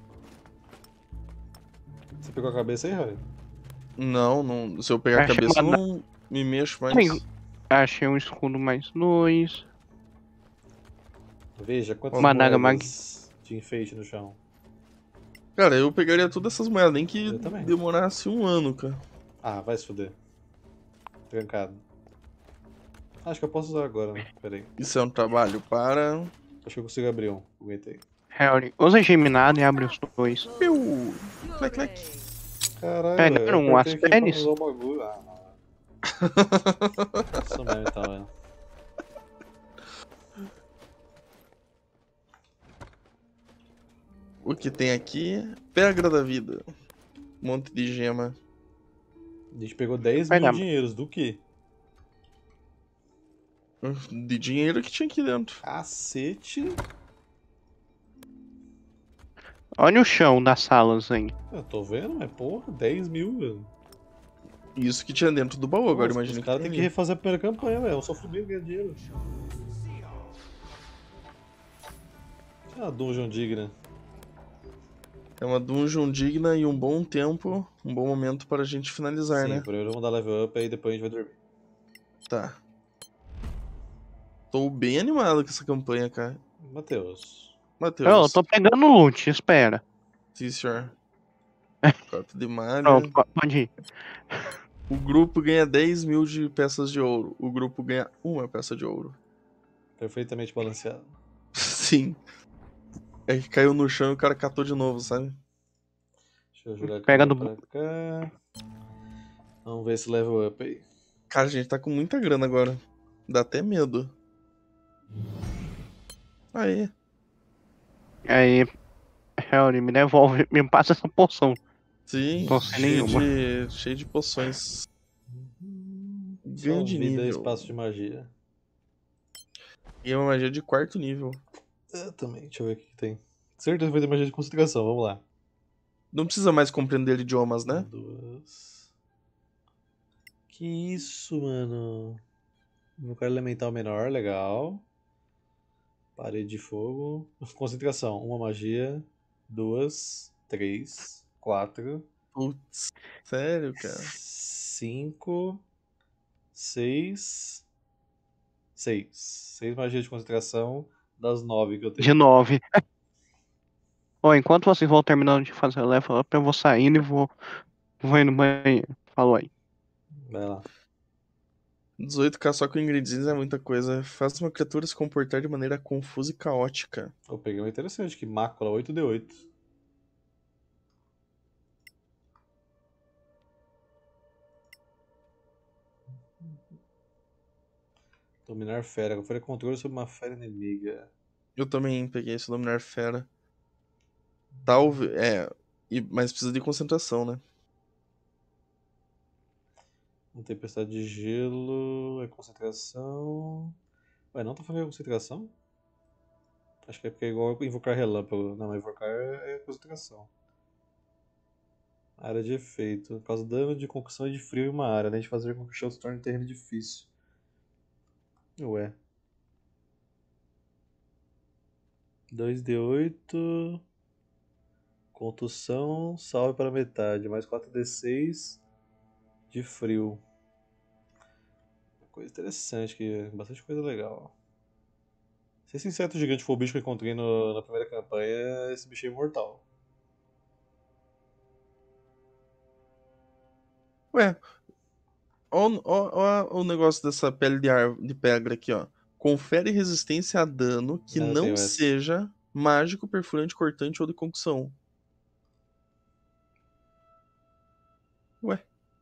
Você pegou a cabeça aí, Harry? Não. Se eu pegar a Achei cabeça, eu uma- não me mexo mais. Sim. Achei um escudo mais 2. Veja quantas Uma adaga moedas de enfeite no chão. Cara, eu pegaria todas essas moedas, nem que Eu também. demorasse um ano, cara. Ah, vai se fuder. Trancado. Acho que eu posso usar agora, né? Pera aí. Isso é um trabalho para. Acho que eu consigo abrir um. Aguentei. Harry, usa geminado e abre os dois. Piu! Clec. Caralho, Pegaram velho, eu as apertei aqui pra peles? usar o bagulho. Ah, não. Isso mesmo então, velho. O que tem aqui? Pedra da vida. Um monte de gema. A gente pegou 10 Vai mil dar. dinheiros. Do quê? De dinheiro que tinha aqui dentro. Cacete. Olha o chão das salas aí. Eu tô vendo, mas porra, 10 mil, velho. Isso que tinha dentro do baú, agora imagina Os que caras tem têm que ali. refazer a primeira campanha, velho. É um sofrimento ganhar dinheiro. É uma dungeon digna. É uma dungeon digna e um bom tempo, um bom momento para a gente finalizar, Sim, né? primeiro vamos dar level up aí depois a gente vai dormir. Tá. Tô bem animado com essa campanha, cara. Matheus. Matheus. Eu tô pegando loot, espera. Sim, senhor. Corta de malha. Pronto, pode ir. O grupo ganha 10 mil de peças de ouro. O grupo ganha uma peça de ouro. Perfeitamente balanceado. Sim. É que caiu no chão e o cara catou de novo, sabe? Deixa eu jogar aqui Pega do- pra cá. Vamos ver esse level up aí. Cara, a gente tá com muita grana agora. Dá até medo. Aí. Aí, Harry, me devolve, me passa essa poção. Sim, Tô sem cheio nenhuma. cheio de poções. Só Ganho de vida e nível. espaço de magia. E é uma magia de quarto nível. Eu também, deixa eu ver o que tem. Certeza vai ter magia de concentração, vamos lá. Não precisa mais compreender idiomas, né? 2. Que isso, mano? Invocar elemental menor, legal. Parede de fogo. Concentração, uma magia. 2, 3, 4, Putz, sério, cara. 5, 6. 6. 6 magias de concentração das 9 que eu tenho. De 9. Ó, enquanto vocês vão terminando de fazer o level up, eu vou saindo e vou ir no banheiro. Falou aí. Vai lá. 18k só com ingredientes é muita coisa. Faça uma criatura se comportar de maneira confusa e caótica. Eu peguei uma interessante, que mácula 8d8. Dominar fera. Confere controle sobre uma fera inimiga. Eu também peguei esse dominar fera. Talvez. Mas precisa de concentração, né? Uma tempestade de gelo. É concentração. Ué, não tá falando de concentração? Acho que é porque é igual invocar relâmpago. Não, invocar é concentração. Área de efeito. Causa dano de concussão e de frio em uma área, além de fazer com que o chão se torne um terreno difícil. Ué. 2d8. Contussão, salve para metade. Mais 4d6 de frio. Coisa interessante aqui, bastante coisa legal. Se esse inseto gigante for o bicho que eu encontrei na primeira campanha, esse bicho é imortal. Ué, ó o negócio dessa pele de pedra aqui, ó. Confere resistência a dano que Eu não tenho essa. seja mágico, perfurante, cortante ou de concussão. Ué,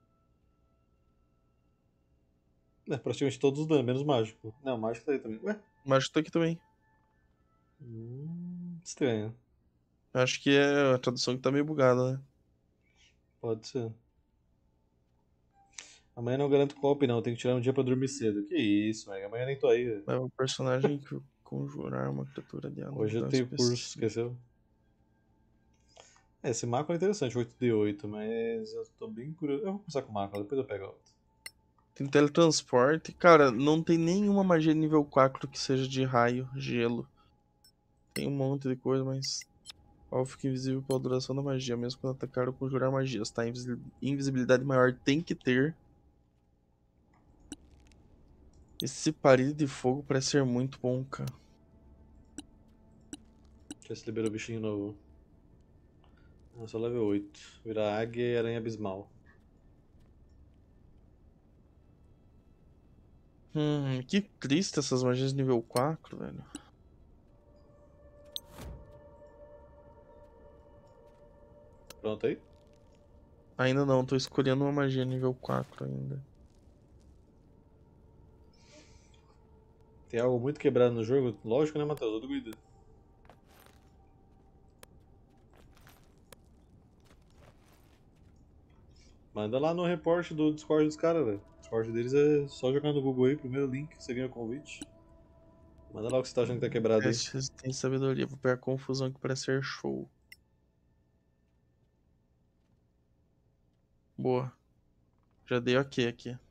É, praticamente todos os danos, menos mágico. Não, mágico tá aí também. Ué? mágico tá aqui também. Estranho. Acho que é a tradução que tá meio bugada, né? Pode ser. Amanhã não garanto golpe não, tenho que tirar um dia pra dormir cedo. Que isso, velho. Amanhã nem tô aí. Velho. É o personagem que conjurar uma criatura de água. Hoje eu tenho curso, esqueceu? É, esse macro é interessante, 8d8, mas eu tô bem curioso. Eu vou começar com o macro, depois eu pego outro. Tem teletransporte. Cara, não tem nenhuma magia nível 4 que seja de raio, gelo. Tem um monte de coisa, mas... Alvo fica invisível pela duração da magia, mesmo quando atacar ou conjurar magias, tá? Invisibilidade maior tem que ter. Esse parede de fogo parece ser muito bom, cara. Deixa eu ver se liberou o bichinho novo. Não, só level 8. Vira águia e aranha abismal. Que triste essas magias nível 4, velho. Pronto aí? Ainda não, tô escolhendo uma magia nível 4 ainda. Tem algo muito quebrado no jogo? Lógico, né, Matheus? Todo cuida. Manda lá no report do Discord dos caras, velho. O Discord deles é só jogar no Google aí, primeiro link, você ganha o convite. Manda lá o que você tá achando que tá quebrado aí. Teste resistência e sabedoria. Vou pegar confusão que parece ser show. Boa. Já dei ok aqui.